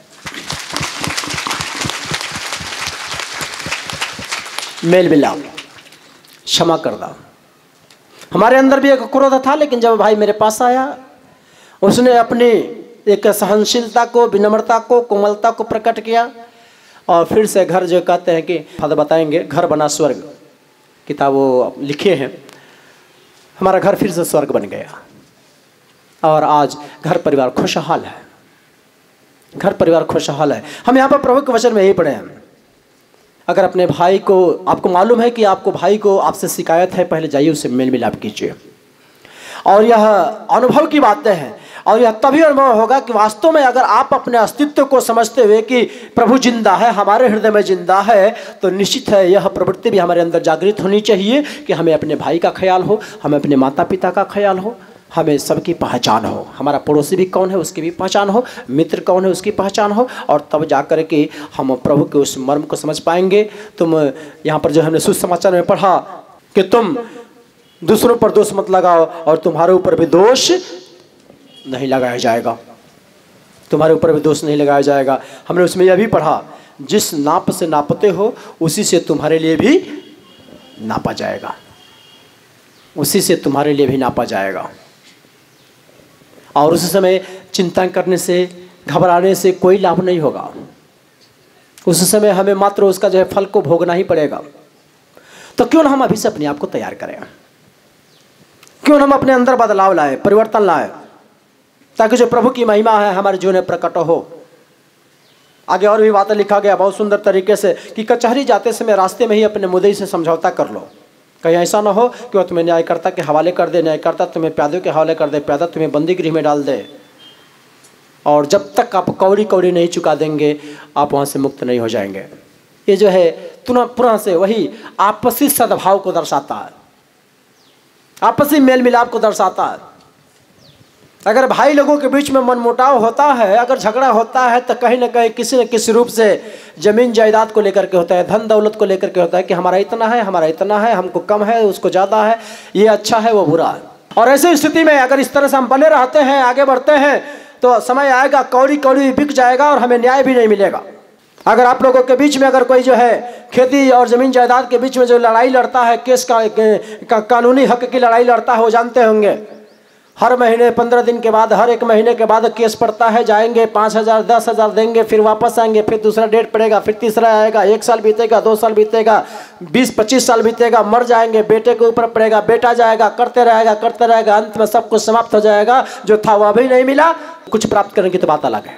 मेल मिलाप, क्षमा कर दो। हमारे अंदर भी एक क्रोध था, लेकिन जब भाई मेरे पास आया उसने अपनी एक सहनशीलता को, विनम्रता को, कोमलता को प्रकट किया। और फिर से घर जो कहते हैं कि फादर बताएंगे घर बना स्वर्ग, किताब वो लिखे हैं, हमारा घर फिर से स्वर्ग बन गया। और आज घर परिवार खुशहाल है, घर परिवार खुशहाल है। हम यहाँ पर प्रभु के वचन में यही पढ़े हैं, अगर अपने भाई को, आपको मालूम है कि आपको भाई को आपसे शिकायत है, पहले जाइए उससे मेल मिलाप कीजिए। और यह अनुभव की बातें हैं, और यह तभी अनुभव होगा कि वास्तव में अगर आप अपने अस्तित्व को समझते हुए कि प्रभु जिंदा है, हमारे हृदय में जिंदा है, तो निश्चित है यह प्रवृत्ति भी हमारे अंदर जागृत होनी चाहिए कि हमें अपने भाई का ख्याल हो, हमें अपने माता पिता का ख्याल हो, हमें सबकी पहचान हो, हमारा पड़ोसी भी कौन है उसकी भी पहचान हो, मित्र कौन है उसकी पहचान हो। और तब जाकर के हम प्रभु के उस मर्म को समझ पाएंगे। तुम यहाँ पर जो हमने सुसमाचार में पढ़ा कि तुम दूसरों पर दोष मत लगाओ और तुम्हारे ऊपर भी दोष नहीं लगाया जाएगा, तुम्हारे ऊपर भी दोष नहीं लगाया जाएगा। हमने उसमें यह भी पढ़ा, जिस नाप से नापते हो उसी से तुम्हारे लिए भी नापा जाएगा, उसी से तुम्हारे लिए भी नापा जाएगा। और उस समय चिंता करने से, घबराने से कोई लाभ नहीं होगा। उस समय हमें मात्र उसका जो है फल को भोगना ही पड़ेगा। तो क्यों ना हम अभी से अपने आप को तैयार करें, क्यों ना हम अपने अंदर बदलाव लाए, परिवर्तन लाए, ताकि जो प्रभु की महिमा है हमारे जीवन में प्रकट हो। आगे और भी बातें लिखा गया बहुत सुंदर तरीके से कि कचहरी जाते समय रास्ते में ही अपने मुद्दई से समझौता कर लो। कहीं ऐसा ना हो कि वह तुम्हें न्यायकर्ता के हवाले कर दे, न्यायकर्ता तुम्हें प्यादों के हवाले कर दे, प्यादा तुम्हें बंदी गृह में डाल दे। और जब तक आप कौड़ी कौड़ी नहीं चुका देंगे आप वहाँ से मुक्त नहीं हो जाएंगे। ये जो है पुनः पुनः से वही आपसी सद्भाव को दर्शाता है, आपसी मेल मिलाप को दर्शाता है। अगर भाई लोगों के बीच में मनमुटाव होता है, अगर झगड़ा होता है, तो कहीं ना कहीं किसी न किसी रूप से जमीन जायदाद को लेकर के होता है, धन दौलत को लेकर के होता है कि हमारा इतना है, हमारा इतना है, हमको कम है, उसको ज़्यादा है, ये अच्छा है, वो बुरा है। और ऐसी स्थिति में अगर इस तरह से हम बने रहते हैं, आगे बढ़ते हैं, तो समय आएगा कौड़ी कौड़ी बिक जाएगा और हमें न्याय भी नहीं मिलेगा। अगर आप लोगों के बीच में अगर कोई जो है खेती और ज़मीन जायदाद के बीच में जो लड़ाई लड़ता है, केस का, का कानूनी हक की लड़ाई लड़ता है, वो जानते होंगे हर महीने पंद्रह दिन के बाद, हर एक महीने के बाद केस पड़ता है। जाएंगे पाँच हज़ार दस हज़ार देंगे, फिर वापस आएंगे, फिर दूसरा डेट पड़ेगा, फिर तीसरा आएगा, एक साल बीतेगा, दो साल बीतेगा, बीस पच्चीस साल बीतेगा, मर जाएंगे, बेटे के ऊपर पड़ेगा, बेटा जाएगा, करते रहेगा करते रहेगा, अंत में सब कुछ समाप्त हो जाएगा। जो था वह भी नहीं मिला, कुछ प्राप्त करने की तो बात अलग है,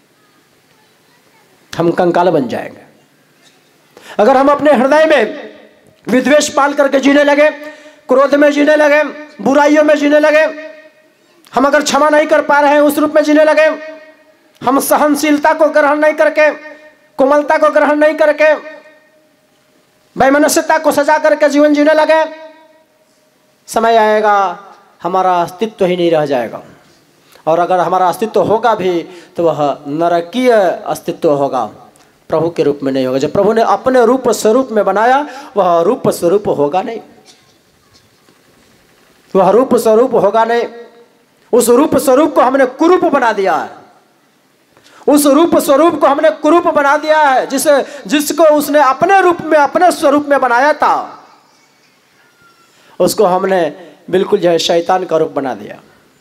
हम कंकाल बन जाएंगे। अगर हम अपने हृदय में विद्वेष पाल करके जीने लगे, क्रोध में जीने लगे, बुराइयों में जीने लगे, हम अगर क्षमा नहीं कर पा रहे हैं उस रूप में जीने लगे, हम सहनशीलता को ग्रहण नहीं करके, कोमलता को ग्रहण नहीं करके, वैमनस्यता को सजा करके जीवन जीने लगे, समय आएगा हमारा अस्तित्व ही नहीं रह जाएगा। और अगर हमारा अस्तित्व होगा भी तो वह नरकीय अस्तित्व होगा, प्रभु के रूप में नहीं होगा। जब प्रभु ने अपने रूप स्वरूप में बनाया, वह रूप स्वरूप होगा नहीं, वह रूप स्वरूप होगा नहीं। उस रूप स्वरूप को हमने कुरूप बना दिया है, उस रूप स्वरूप को हमने कुरूप बना दिया है, जिसे जिसको उसने अपने रूप में, अपने स्वरूप में बनाया था, उसको हमने बिल्कुल जो है शैतान का रूप बना दिया,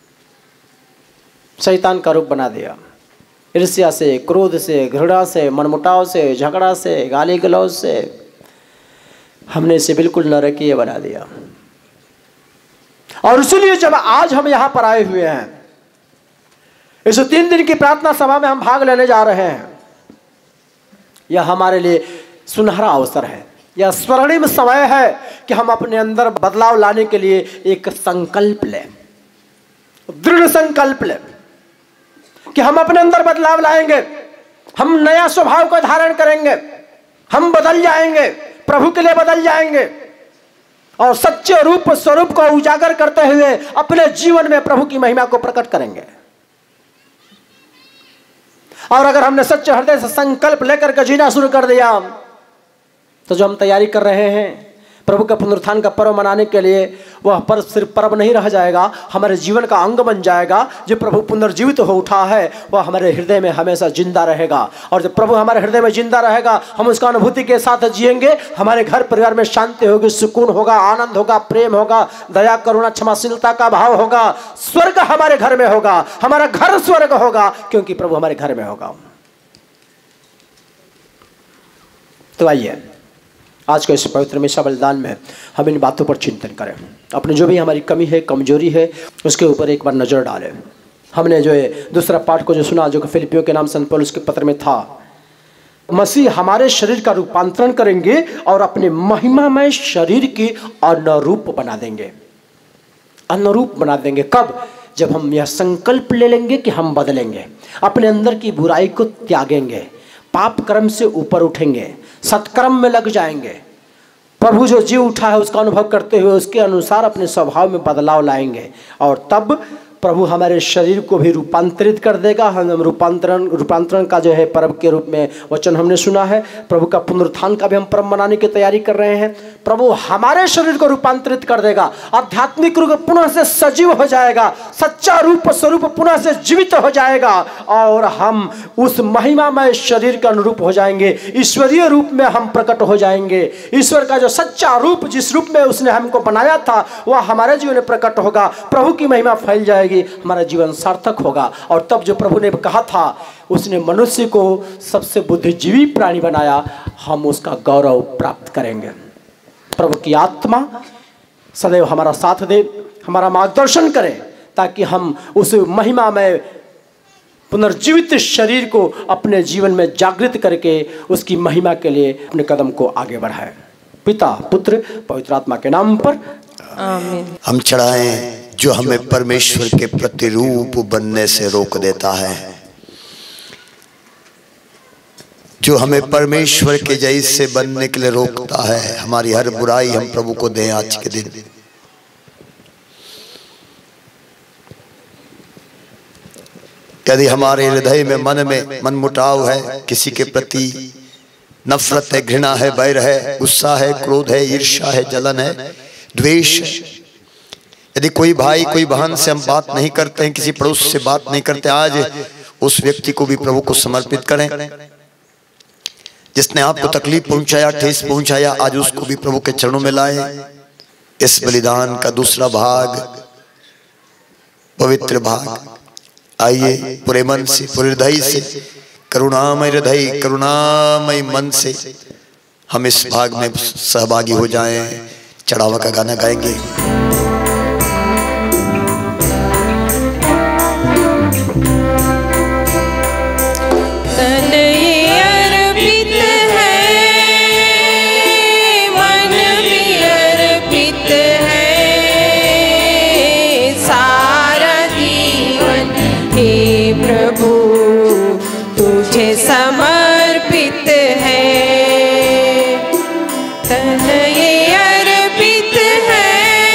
शैतान का रूप बना दिया। ईर्ष्या से, क्रोध से, घृणा से, मनमुटाव से, झगड़ा से, गाली गलौज से हमने इसे बिल्कुल नरकीय बना दिया। और इसलिए जब आज हम यहां पर आए हुए हैं, इस तीन दिन की प्रार्थना सभा में हम भाग लेने जा रहे हैं, यह हमारे लिए सुनहरा अवसर है, यह स्वर्णिम समय है कि हम अपने अंदर बदलाव लाने के लिए एक संकल्प लें, दृढ़ संकल्प लें कि हम अपने अंदर बदलाव लाएंगे, हम नया स्वभाव को धारण करेंगे, हम बदल जाएंगे, प्रभु के लिए बदल जाएंगे और सच्चे रूप स्वरूप को उजागर करते हुए अपने जीवन में प्रभु की महिमा को प्रकट करेंगे। और अगर हमने सच्चे हृदय से संकल्प लेकर के जीना शुरू कर दिया, तो जो हम तैयारी कर रहे हैं प्रभु का पुनरुत्थान का पर्व मनाने के लिए, वह पर्व सिर्फ पर्व नहीं रह जाएगा, हमारे जीवन का अंग बन जाएगा। जो प्रभु पुनर्जीवित हो उठा है, वह हमारे हृदय में हमेशा जिंदा रहेगा। और जब प्रभु हमारे हृदय में जिंदा रहेगा, हम उसका अनुभूति के साथ जिएंगे। हमारे घर परिवार में शांति होगी, सुकून होगा, आनंद होगा, प्रेम होगा, दया करुणा क्षमाशीलता का भाव होगा। स्वर्ग हमारे घर में होगा, हमारा घर स्वर्ग होगा, क्योंकि प्रभु हमारे घर में होगा। तो आइए आज के इस पवित्र मिशा बलिदान में हम इन बातों पर चिंतन करें, अपनी जो भी हमारी कमी है, कमजोरी है, उसके ऊपर एक बार नज़र डालें। हमने जो है दूसरा पाठ को जो सुना, जो कि फिलिपियों के नाम संत पौलुस के पत्र में था, मसीह हमारे शरीर का रूपांतरण करेंगे और अपने महिमामय शरीर की अनुरूप बना देंगे। अनुरूप बना देंगे कब? जब हम यह संकल्प ले लेंगे कि हम बदलेंगे, अपने अंदर की बुराई को त्यागेंगे, पाप कर्म से ऊपर उठेंगे, सत्कर्म में लग जाएंगे, प्रभु जो जी उठा है उसका अनुभव करते हुए उसके अनुसार अपने स्वभाव में बदलाव लाएंगे। और तब प्रभु हमारे शरीर को भी रूपांतरित कर देगा। हम रूपांतरण रूपांतरण का जो है पर्व के रूप में वचन हमने सुना है। प्रभु का पुनरुत्थान का भी हम पर्व मनाने की तैयारी कर रहे हैं। प्रभु हमारे शरीर को रूपांतरित कर देगा, आध्यात्मिक रूप पुनः से सजीव हो जाएगा, सच्चा रूप स्वरूप पुनः से जीवित हो जाएगा और हम उस महिमामय शरीर के अनुरूप हो जाएंगे, ईश्वरीय रूप में हम प्रकट हो जाएंगे। ईश्वर का जो सच्चा रूप, जिस रूप में उसने हमको बनाया था, वह हमारे जीवन में प्रकट होगा। प्रभु की महिमा फैल जाएगी, हमारा जीवन सार्थक होगा। और तब जो प्रभु ने कहा था, उसने मनुष्य को सबसे बुद्धिजीवी प्राणी बनाया, हम उसका गौरव प्राप्त करेंगे। प्रभु की आत्मा सदैव हमारा साथ दे, हमारा मार्गदर्शन करे, ताकि हम उस महिमामय पुनर्जीवित शरीर को अपने जीवन में जागृत करके उसकी महिमा के लिए अपने कदम को आगे बढ़ाएं। पिता, पुत्र, पवित्र आत्मा के नाम पर आमीन। हम चढ़ाएं जो हमें परमेश्वर के प्रतिरूप बनने से रोक देता है, जो हमें परमेश्वर के जैसे बनने के लिए रोकता है। हमारी हर बुराई हम प्रभु को दें आज के दिन। यदि हमारे हृदय में मन में मन मुटाव है, किसी के प्रति नफरत है, घृणा है, बैर है, गुस्सा है, क्रोध है, ईर्ष्या है, जलन है, द्वेष है, यदि कोई भाई कोई बहन से हम बात नहीं करते हैं, किसी पड़ोस से बात नहीं करते, आज उस व्यक्ति को भी प्रभु को समर्पित करें। जिसने आपको तकलीफ पहुंचाया, ठेस पहुंचाया, आज उसको भी प्रभु के चरणों में लाए। इस बलिदान का दूसरा भाग, पवित्र भाग, आइए पूरे मन से, पूरे हृदय से, करुणामय हृदय, करुणामय मन से हम इस भाग में सहभागी हो जाएं। चढ़ावा का गाना गाएंगे। समर्पित है, तन ये अर्पित है,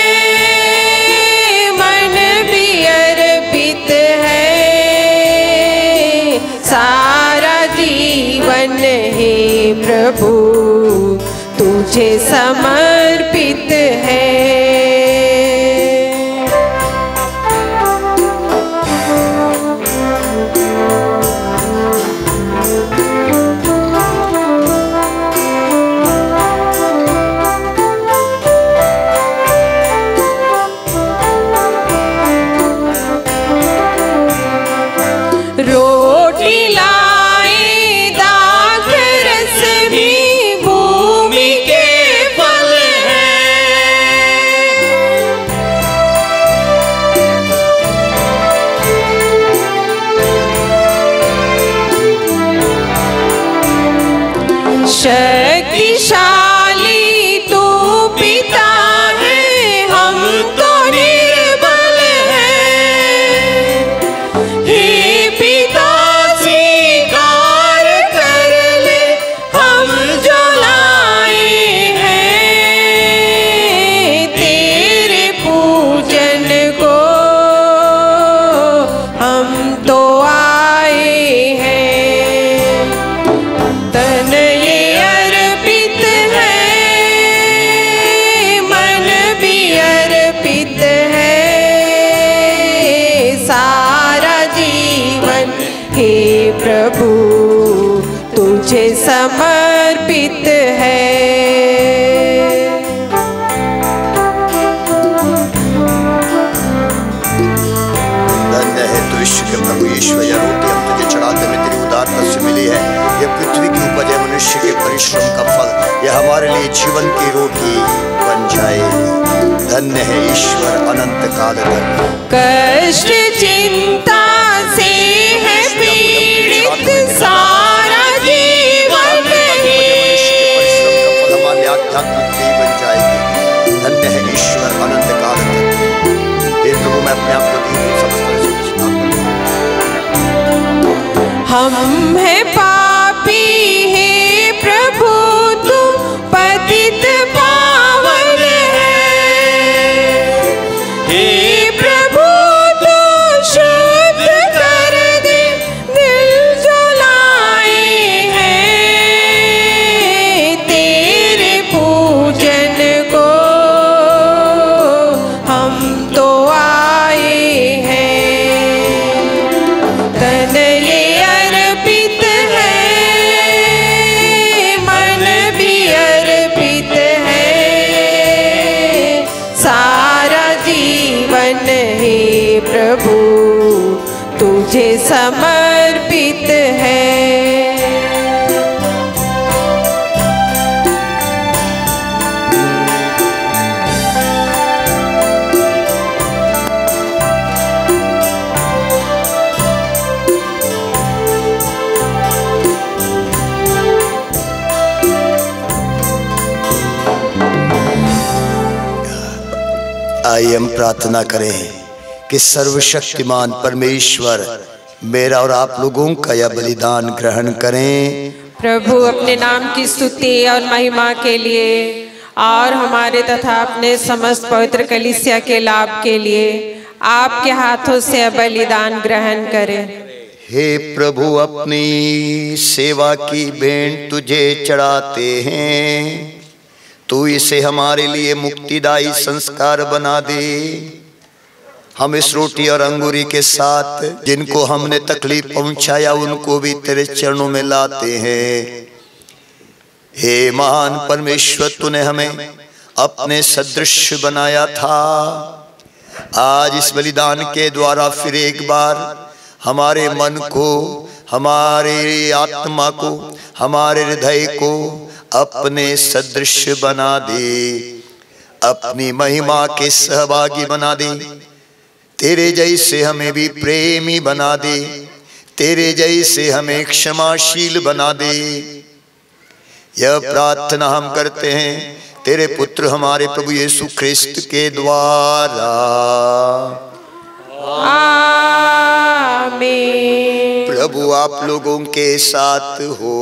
मन भी अर्पित है, सारा जीवन हे प्रभु तुझे समर्पित है। शक्तिशाली तू पिता है, हम तो निर्बल हैं। हे पिता स्वीकार कर ले हम जो लाए हैं, तेरे पूजन को हम तो आए हैं। तन प्रभु तुझे समर्पित है। धन्य है तू ईश्वर के प्रभु ईश्वर, यह रोटी हम तुझे चढ़ाते में तेरी उदारता से मिली है। यह पृथ्वी की उपज है, मनुष्य के परिश्रम का फल, यह हमारे लिए जीवन की रोटी बन जाएगी। धन्य है ईश्वर अनंत काल तक। कष्ट चिंता से है पीड़ित सारा जीवन ही, हमारे आध्यात्मिक देह बन जाएगी। धन्य है ईश्वर अनंत काल तक। हे प्रभु मैं अपने आप को दीन समझकर हम है पापी, हे प्रभु तू पतित पावन है। हे प्रभु तू शुद्ध कर दे दिल जो लाए हैं, तेरे पूजन को हम तो आए हैं। तन ये अर्पित है, मन भी अर्पित है, सारा जीवन हे प्रभु तुझे समर्पित है। आइए हम प्रार्थना करें कि सर्वशक्तिमान परमेश्वर मेरा और आप लोगों का यह बलिदान ग्रहण करें। प्रभु अपने नाम की स्तुति और महिमा के लिए और हमारे तथा अपने समस्त पवित्र कलीसिया के लाभ के लिए आपके हाथों से बलिदान ग्रहण करें। हे प्रभु, अपनी सेवा की भेंट तुझे चढ़ाते हैं। तू इसे हमारे लिए मुक्तिदायी संस्कार बना दे। हम इस रोटी और अंगूरी के साथ जिनको हमने तकलीफ पहुंचाया उनको भी तेरे चरणों में लाते हैं। हे महान परमेश्वर, तूने हमें अपने सदृश बनाया था। आज इस बलिदान के द्वारा फिर एक बार हमारे मन को, हमारे आत्मा को, हमारे हृदय को अपने सदृश बना दे, अपनी महिमा के सहभागी बना दे। तेरे जैसे हमें भी प्रेमी बना दे, तेरे जैसे हमें क्षमाशील बना दे। यह प्रार्थना हम करते हैं तेरे पुत्र हमारे प्रभु यीशु ख्रिस्त के द्वारा। आमीन। प्रभु आप लोगों के साथ हो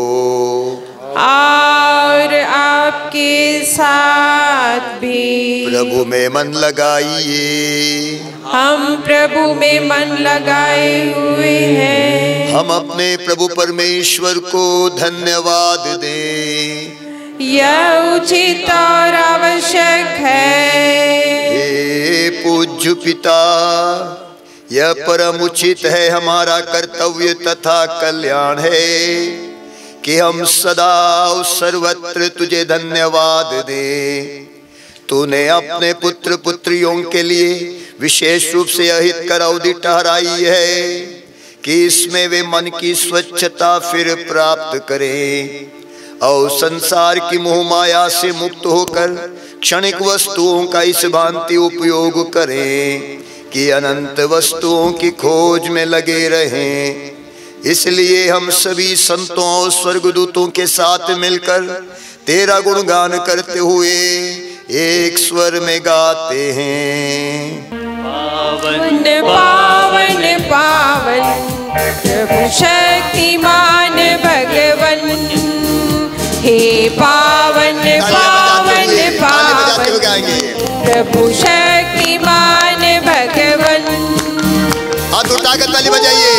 और आपके साथ भी। प्रभु में मन लगाइए। हम प्रभु में मन लगाए हुए हैं। हम अपने प्रभु परमेश्वर को धन्यवाद दें। यह उचित और आवश्यक है। हे पूज्य पिता, यह परम उचित है, हमारा कर्तव्य तथा कल्याण है कि हम सदा और सर्वत्र तुझे धन्यवाद दें। तूने अपने पुत्र पुत्रियों के लिए विशेष रूप से अहित कर अवधि ठहराई है कि इसमें वे मन की स्वच्छता फिर प्राप्त करें और संसार की मोह माया से मुक्त होकर क्षणिक वस्तुओं का इस भांति उपयोग करें कि अनंत वस्तुओं की खोज में लगे रहें। इसलिए हम सभी संतों और स्वर्गदूतों के साथ मिलकर तेरा गुणगान करते हुए एक स्वर में गाते हैं। पावन पावन पावन प्रभु शक्तिमान भगवन। हे पावन पावन पावन प्रभु शक्तिमान भगवन। हाथ उठा कर ताली बजाइए।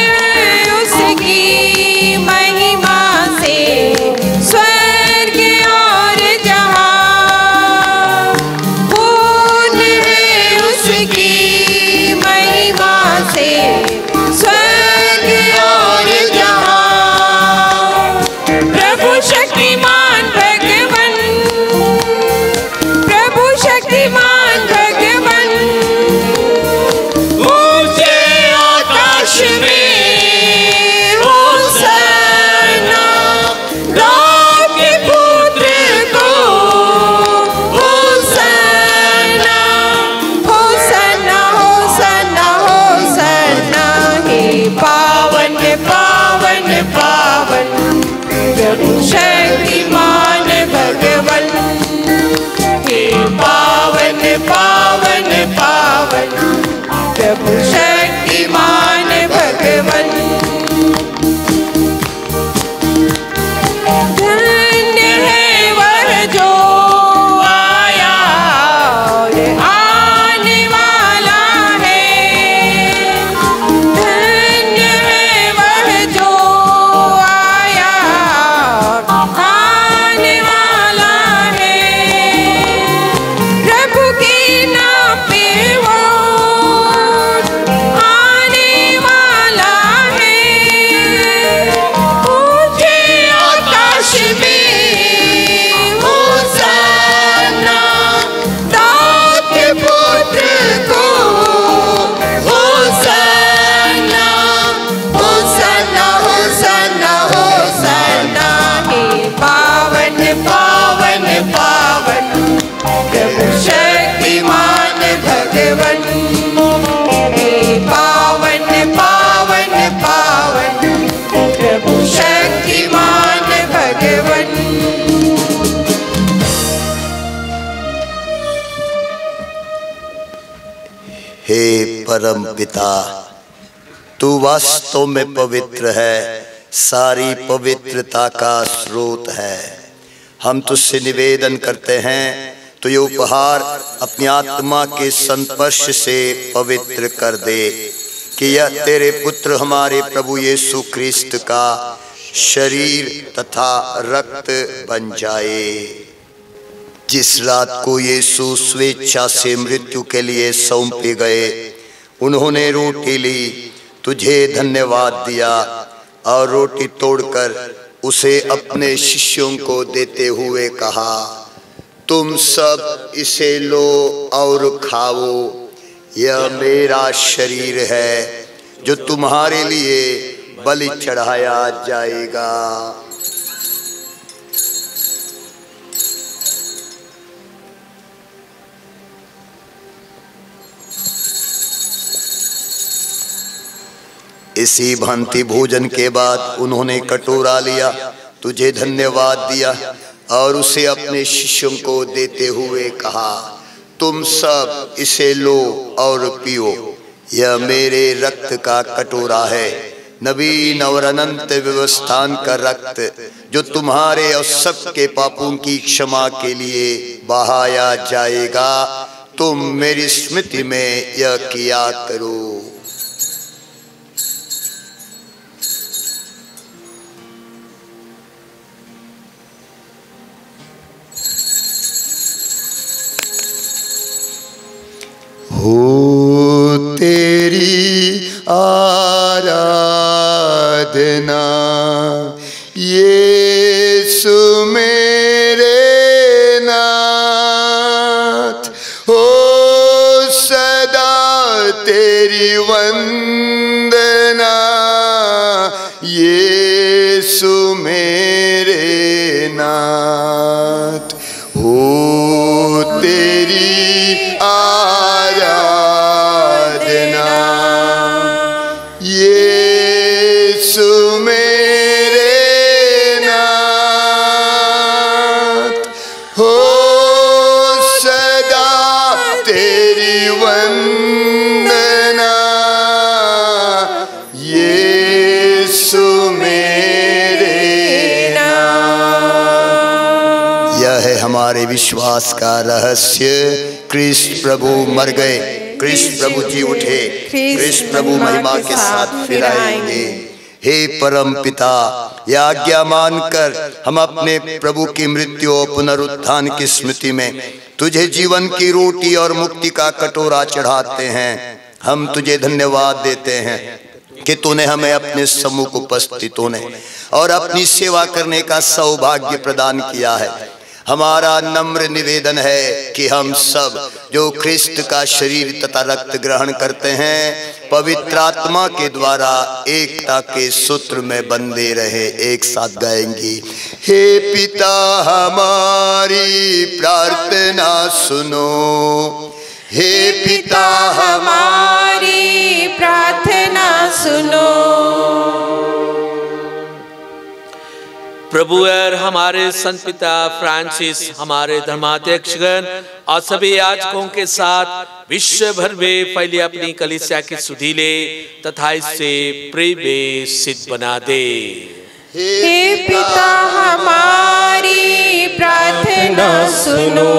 उसकी महिमा से स्वर्ग और जहां पूर्ण है। उसकी महिमा से स्वर्ग और जहां। प्रभु शक्तिमान भगवन, प्रभु शक्तिमान भगवन। ऊंचे आकाश में शक्तिमान भगवन। हे पावन पावन पावन प्रभु शक्तिमान भगवन। धन्य है वह जो आया और आने वाला है। धन्य है वह जो आया आने वाला है। प्रभु के नाम पे वो आने वाला है। ऊंचे आकाश में होशाना दाऊद के पुत्र को। होशाना होशाना होशाना होशाना। हे पावन पावन पावन प्रभु शक्तिमान भगवन। हे पावन पावन पावन प्रभु शक्तिमान भगवन। हे परम पिता, तू वास्तव में पवित्र है, सारी पवित्रता का स्रोत है। हम तुझसे निवेदन करते हैं तो ये उपहार अपनी आत्मा के संस्पर्श से पवित्र कर दे। कि यह तेरे पुत्र हमारे प्रभु यीशु क्रिस्त का शरीर तथा रक्त बन जाए। जिस रात को यीशु स्वेच्छा से मृत्यु के लिए सौंपे गए, उन्होंने रोटी ली, तुझे धन्यवाद दिया और रोटी तोड़कर उसे अपने शिष्यों को देते हुए कहा, तुम सब इसे लो और खाओ, यह मेरा शरीर है जो तुम्हारे लिए बलि चढ़ाया जाएगा। इसी भांति भोजन के बाद उन्होंने कटोरा लिया, तुझे धन्यवाद दिया और उसे अपने शिष्यों को देते हुए कहा, तुम सब इसे लो और पियो, यह मेरे रक्त का कटोरा है, नवीन और अनंत व्यवस्थान का रक्त, जो तुम्हारे और सबके पापों की क्षमा के लिए बहाया जाएगा। तुम मेरी स्मृति में यह किया करो। हो तेरी आराधना यीशु मेरे नाथ, हो सदा तेरी वंदना यीशु मेरे नाथ, हो तेरी आराधना यीशु मेरे नाथ, हो सदा तेरी वंदना यीशु मेरे नाथ। यह है हमारे विश्वास का रहस्य, क्रिस्त प्रभु मर गए, क्रिस्त प्रभु जी उठे, क्रिस्त प्रभु महिमा के साथ फिर आएंगे। हे परम पिता, यह आज्ञा मानकर हम अपने प्रभु की मृत्यु और पुनरुत्थान की स्मृति में तुझे जीवन की रोटी और मुक्ति का कटोरा चढ़ाते हैं। हम तुझे धन्यवाद देते हैं कि तूने हमें अपने सम्मुख उपस्थित होने और अपनी सेवा करने का सौभाग्य प्रदान किया है। हमारा नम्र निवेदन है कि हम सब जो ख्रिस्त का शरीर तथा रक्त ग्रहण करते हैं, पवित्र आत्मा के द्वारा एकता के सूत्र में बंधे रहे। एक साथ गाएंगी, हे पिता हमारी प्रार्थना सुनो, हे पिता हमारी प्रार्थना सुनो। प्रभु और हमारे संत पिता फ्रांसिस, हमारे धर्माध्यक्षगण और सभी याजकों के साथ विश्व भर में फैली अपनी कलीसिया की सुधि ले तथा इससे प्रेम में सिद्ध बना दे। हे पिता हमारी प्रार्थना सुनो।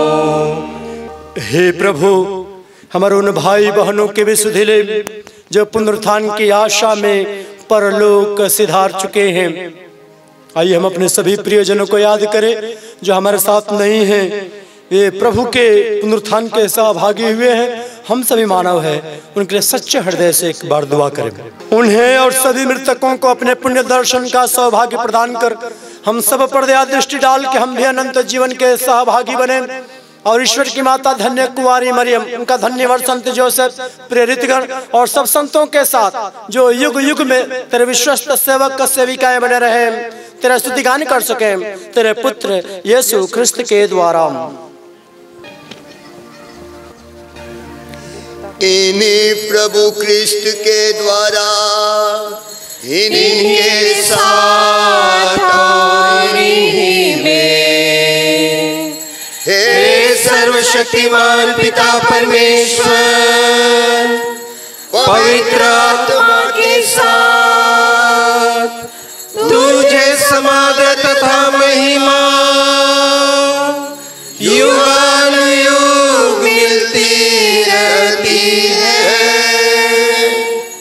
हे प्रभु, हमारे उन भाई बहनों के भी सुधि ले जो पुनरुत्थान की आशा में परलोक सिधार चुके हैं। आइए हम अपने सभी प्रियजनों को याद करें जो हमारे साथ नहीं हैं, ये प्रभु के पुनरुत्थान के सहभागी हुए हैं। हम सभी मानव हैं, उनके लिए सच्चे हृदय से एक बार दुआ करें। उन्हें और सभी मृतकों को अपने पुण्य दर्शन का सौभाग्य प्रदान कर हम सब पर दया दृष्टि डाल के हम भी अनंत जीवन के सहभागी बने। और ईश्वर की माता धन्य कुंवारी मरियम, उनका धन्यवाद संत जोसेफ, प्रेरितगण और सब संतों के साथ जो युग युग में तेरे विश्वस्त सेवक सेविकाएं बने रहे, तेरा स्तुति गान कर सके तेरे पुत्र यीशु ख्रिस्त के द्वारा। इन्हीं प्रभु ख्रिस्त के द्वारा, इन्हीं के साथ और इन्हीं में, हे सर्वशक्तिमान पिता परमेश्वर, पवित्र आत्मा के साथ तुझे समादर तथा महिमा युगानुयुग मिलती रहती है।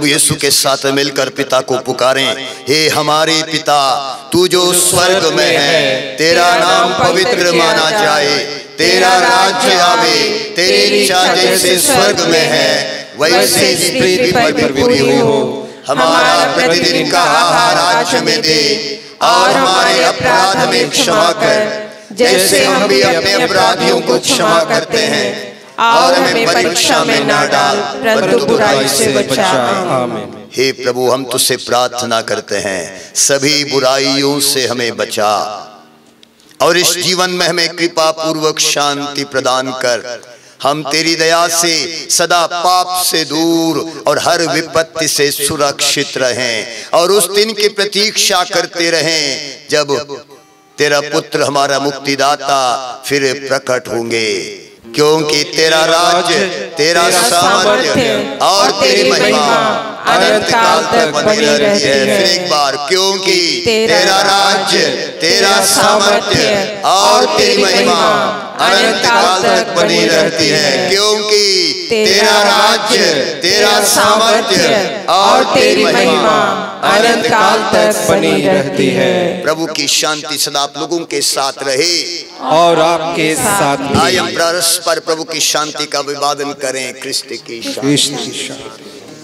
प्रभु यीशु के साथ मिलकर पिता को पुकारें। हे हमारे पिता, तू जो स्वर्ग में है, तेरा नाम पवित्र माना जाए, तेरा राज्य आवे, तेरी इच्छा जैसे स्वर्ग में है वैसे इस पृथ्वी पर भी पूरी हो। हमारा प्रतिदिन का आहार आज हमें दे, और हमारे अपराध हमें क्षमा कर जैसे हम भी अपने अपराधियों को क्षमा करते हैं, और हमें परीक्षा में ना डाल परंतु बुराई से बचा। आमीन। हे प्रभु, हम तुझसे प्रार्थना करते हैं, सभी बुराइयों से हमें बचा, और इस जीवन में हमें कृपा पूर्वक शांति प्रदान कर। हम तेरी दया से सदा पाप से दूर और हर विपत्ति से सुरक्षित रहें, और उस दिन की प्रतीक्षा करते रहें जब तेरा पुत्र हमारा मुक्तिदाता फिर प्रकट होंगे, क्योंकि तेरा राज्य, तेरा सामर्थ्य और तेरी महिमा अनंत काल तक बनी रहती है। फिर एक बार, क्योंकि तेरा राज्य, तेरा सामर्थ्य और तेरी महिमा अनंत काल तक बनी रहती है, क्योंकि तेरा राज्य, तेरा सामर्थ्य और तेरी महिमा अनंत काल तक बनी रहती है। प्रभु की शांति सदा आप लोगों के साथ रहे और आपके साथ भी। आइए हम परस्पर प्रभु की शांति का अभिवादन करें। क्रिस्त की शांति।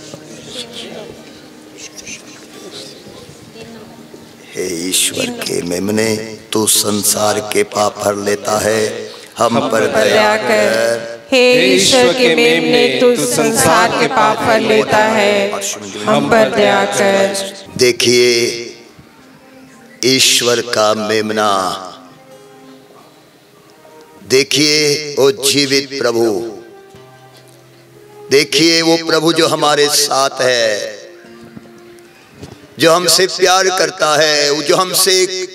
हे ईश्वर के मेमने, तू संसार के पाप हर लेता है, हम पर दया कर। हे ईश्वर के मेमने, तू संसार के पाप हर लेता है, हम पर दया कर। देखिए ईश्वर का मेमना, देखिए वो जीवित प्रभु, देखिए वो प्रभु जो हमारे साथ है, जो हमसे प्यार करता है, जो हमसे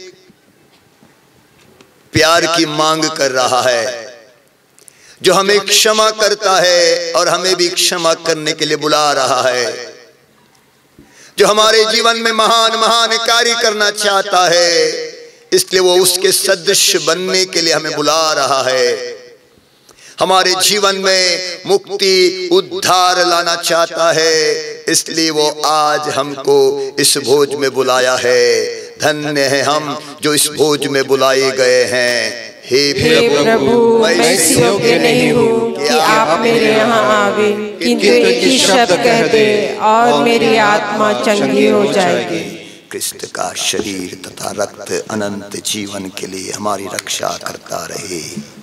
प्यार की मांग कर रहा है, जो हमें क्षमा करता है और हमें भी क्षमा करने के लिए बुला रहा है, जो हमारे जीवन में महान महान कार्य करना चाहता है, इसलिए वो उसके सदृश बनने के लिए हमें बुला रहा है। हमारे जीवन में मुक्ति उद्धार लाना चाहता है, इसलिए वो आज हमको इस भोज में बुलाया है। धन्य है हम जो इस भोज में बुलाए गए हैं। हे प्रभु, मैं इस योग्य नहीं हूँ कि आप मेरे यहाँ आवे, किंतु एक ही शब्द कह दे और मेरी आत्मा चंगी हो जाएगी। क्रिस्त का शरीर तथा रक्त अनंत जीवन के लिए हमारी रक्षा करता रहे।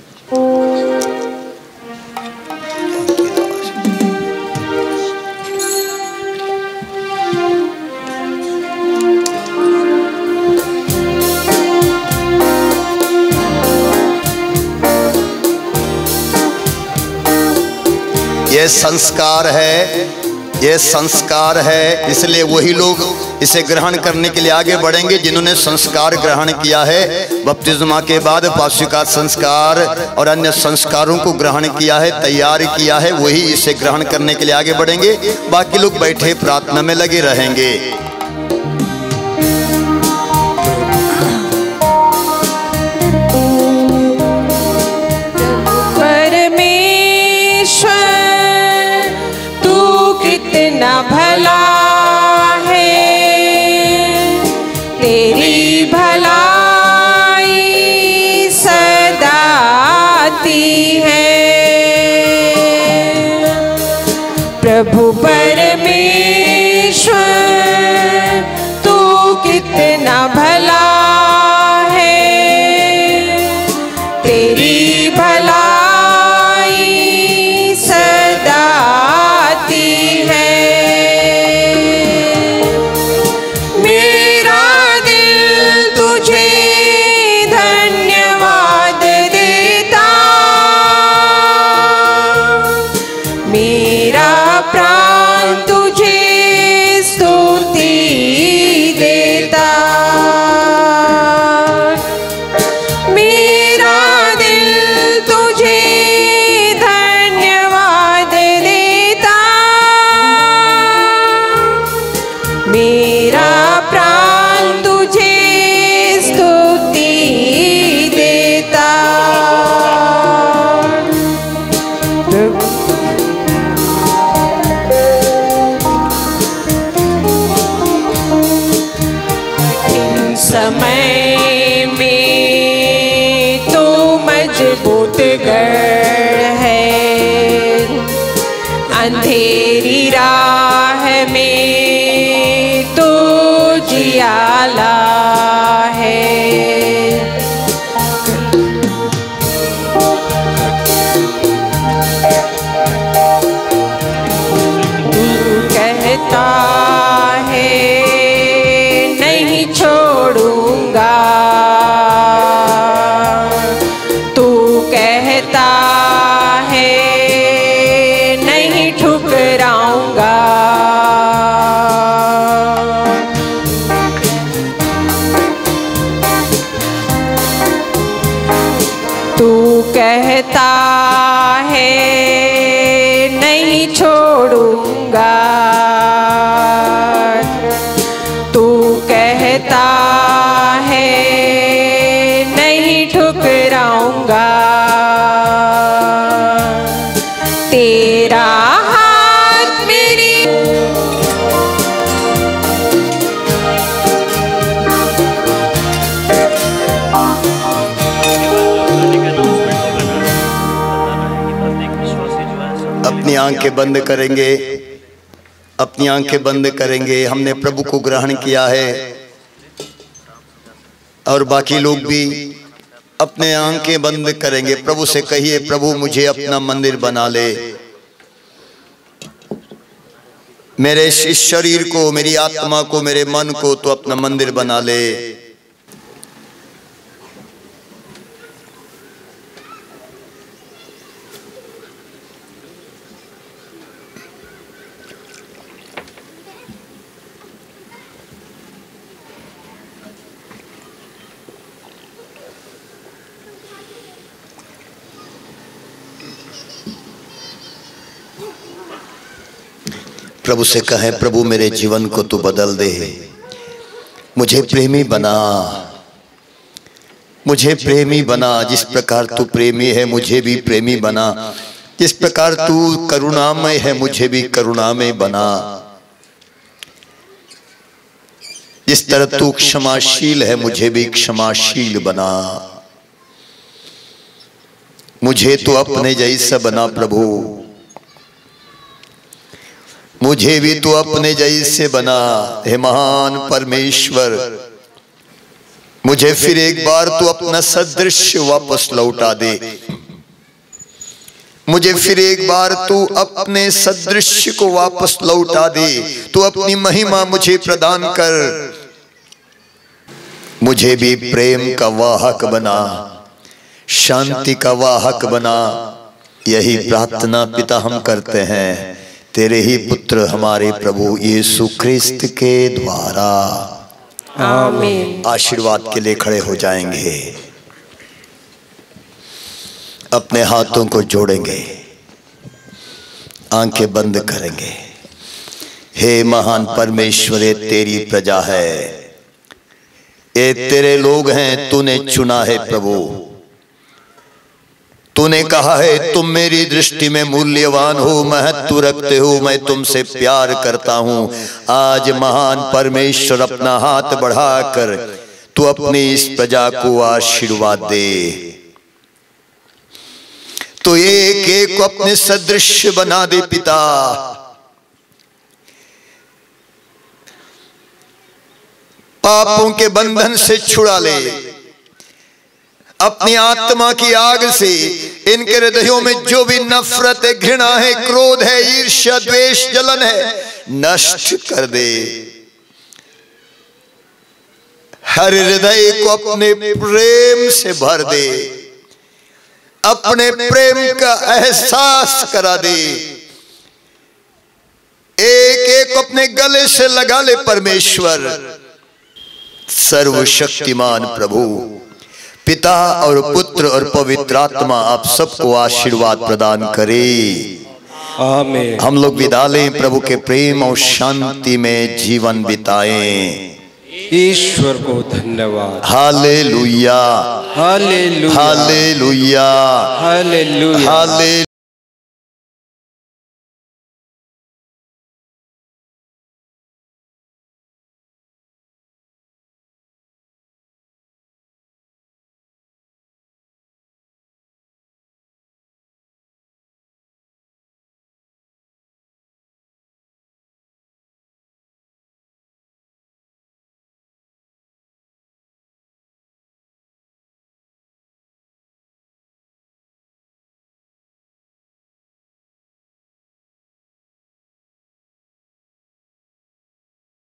ये संस्कार है, ये संस्कार है, इसलिए वही लोग इसे ग्रहण करने के लिए आगे बढ़ेंगे जिन्होंने संस्कार ग्रहण किया है। बपतिस्मा के बाद पाशुका संस्कार और अन्य संस्कारों को ग्रहण किया है, तैयार किया है, वही इसे ग्रहण करने के लिए आगे बढ़ेंगे। बाकी लोग बैठे प्रार्थना में लगे रहेंगे। कितना भला है, तेरी भलाई सदा आती है। प्रभु परमेश्वर, तू कितना भला है, तेरी भलाई सदा है। मेरा दिल तुझे धन्यवाद देता, मेरा प्राण तुझे स्तुति देता। मेरा दिल तुझे धन्यवाद देता, मेरा प्राण तुझे स्तुति देता। समय में तू मजबूत गढ़ है, अंधेरी राह में तू जियाला है। कहता है नहीं छोड़ूंगा, तू कहता है नहीं ठुकराऊंगा। तू कहता है नहीं छोड़ूंगा, तू कहता है नहीं ठुकराऊंगा। तेरा हाथ मेरी अपनी आंखें बंद करेंगे, अपनी आंखें बंद करेंगे। हमने प्रभु को ग्रहण किया है और बाकी लोग भी अपने आंखें बंद करेंगे। प्रभु से कहिए, प्रभु मुझे अपना मंदिर बना ले, मेरे इस शरीर को, मेरी आत्मा को, मेरे मन को तो अपना मंदिर बना ले। प्रभु से कहें, प्रभु मेरे जीवन को तू बदल दे, मुझे प्रेमी बना, मुझे प्रेमी बना। जिस प्रकार तू प्रेमी है मुझे भी प्रेमी बना, जिस प्रकार तू करुणामय है मुझे भी करुणामय बना, जिस तरह तू क्षमाशील है मुझे भी क्षमाशील बना। मुझे तो अपने जैसा बना प्रभु, मुझे भी तू अपने जैसे बना। हे महान परमेश्वर, मुझे फिर एक बार तू अपना सदृश वापस लौटा दे, मुझे फिर एक बार तू अपने सदृश को वापस लौटा दे। तू अपनी महिमा मुझे प्रदान कर, मुझे भी प्रेम का वाहक बना, शांति का वाहक बना। यही प्रार्थना पिता हम करते हैं तेरे ही पुत्र हमारे प्रभु यीशु ख्रिस्त के द्वारा, आमीन। आशीर्वाद के लिए खड़े हो जाएंगे, अपने हाथों को जोड़ेंगे, आंखें बंद करेंगे। हे महान परमेश्वर, ये तेरी प्रजा है, ये तेरे लोग हैं, तूने चुना है प्रभु। तूने कहा है तुम मेरी दृष्टि में मूल्यवान हो, महत्व रखते हो, मैं तुमसे प्यार करता हूं। आज महान परमेश्वर अपना हाथ बढ़ाकर तू अपनी इस प्रजा को आशीर्वाद दे। तो एक एक को अपने सदृश बना दे पिता। पापों के बंधन से छुड़ा ले, अपनी आत्मा की आग से इनके हृदयों में जो भी नफरत है, घृणा है, क्रोध है, ईर्ष्या, द्वेष, जलन है, नष्ट कर दे। हर हृदय को अपने प्रेम से भर दे, अपने प्रेम का एहसास करा दे। एक एक अपने गले से लगा ले परमेश्वर। सर्वशक्तिमान प्रभु पिता और पुत्र और पवित्र आत्मा आप सबको आशीर्वाद प्रदान करे, आमीन। हम लोग विदा लें, प्रभु के प्रेम और शांति में जीवन बिताएं। ईश्वर को धन्यवाद। Hallelujah, hallelujah, hallelujah, hallelujah, hallelujah.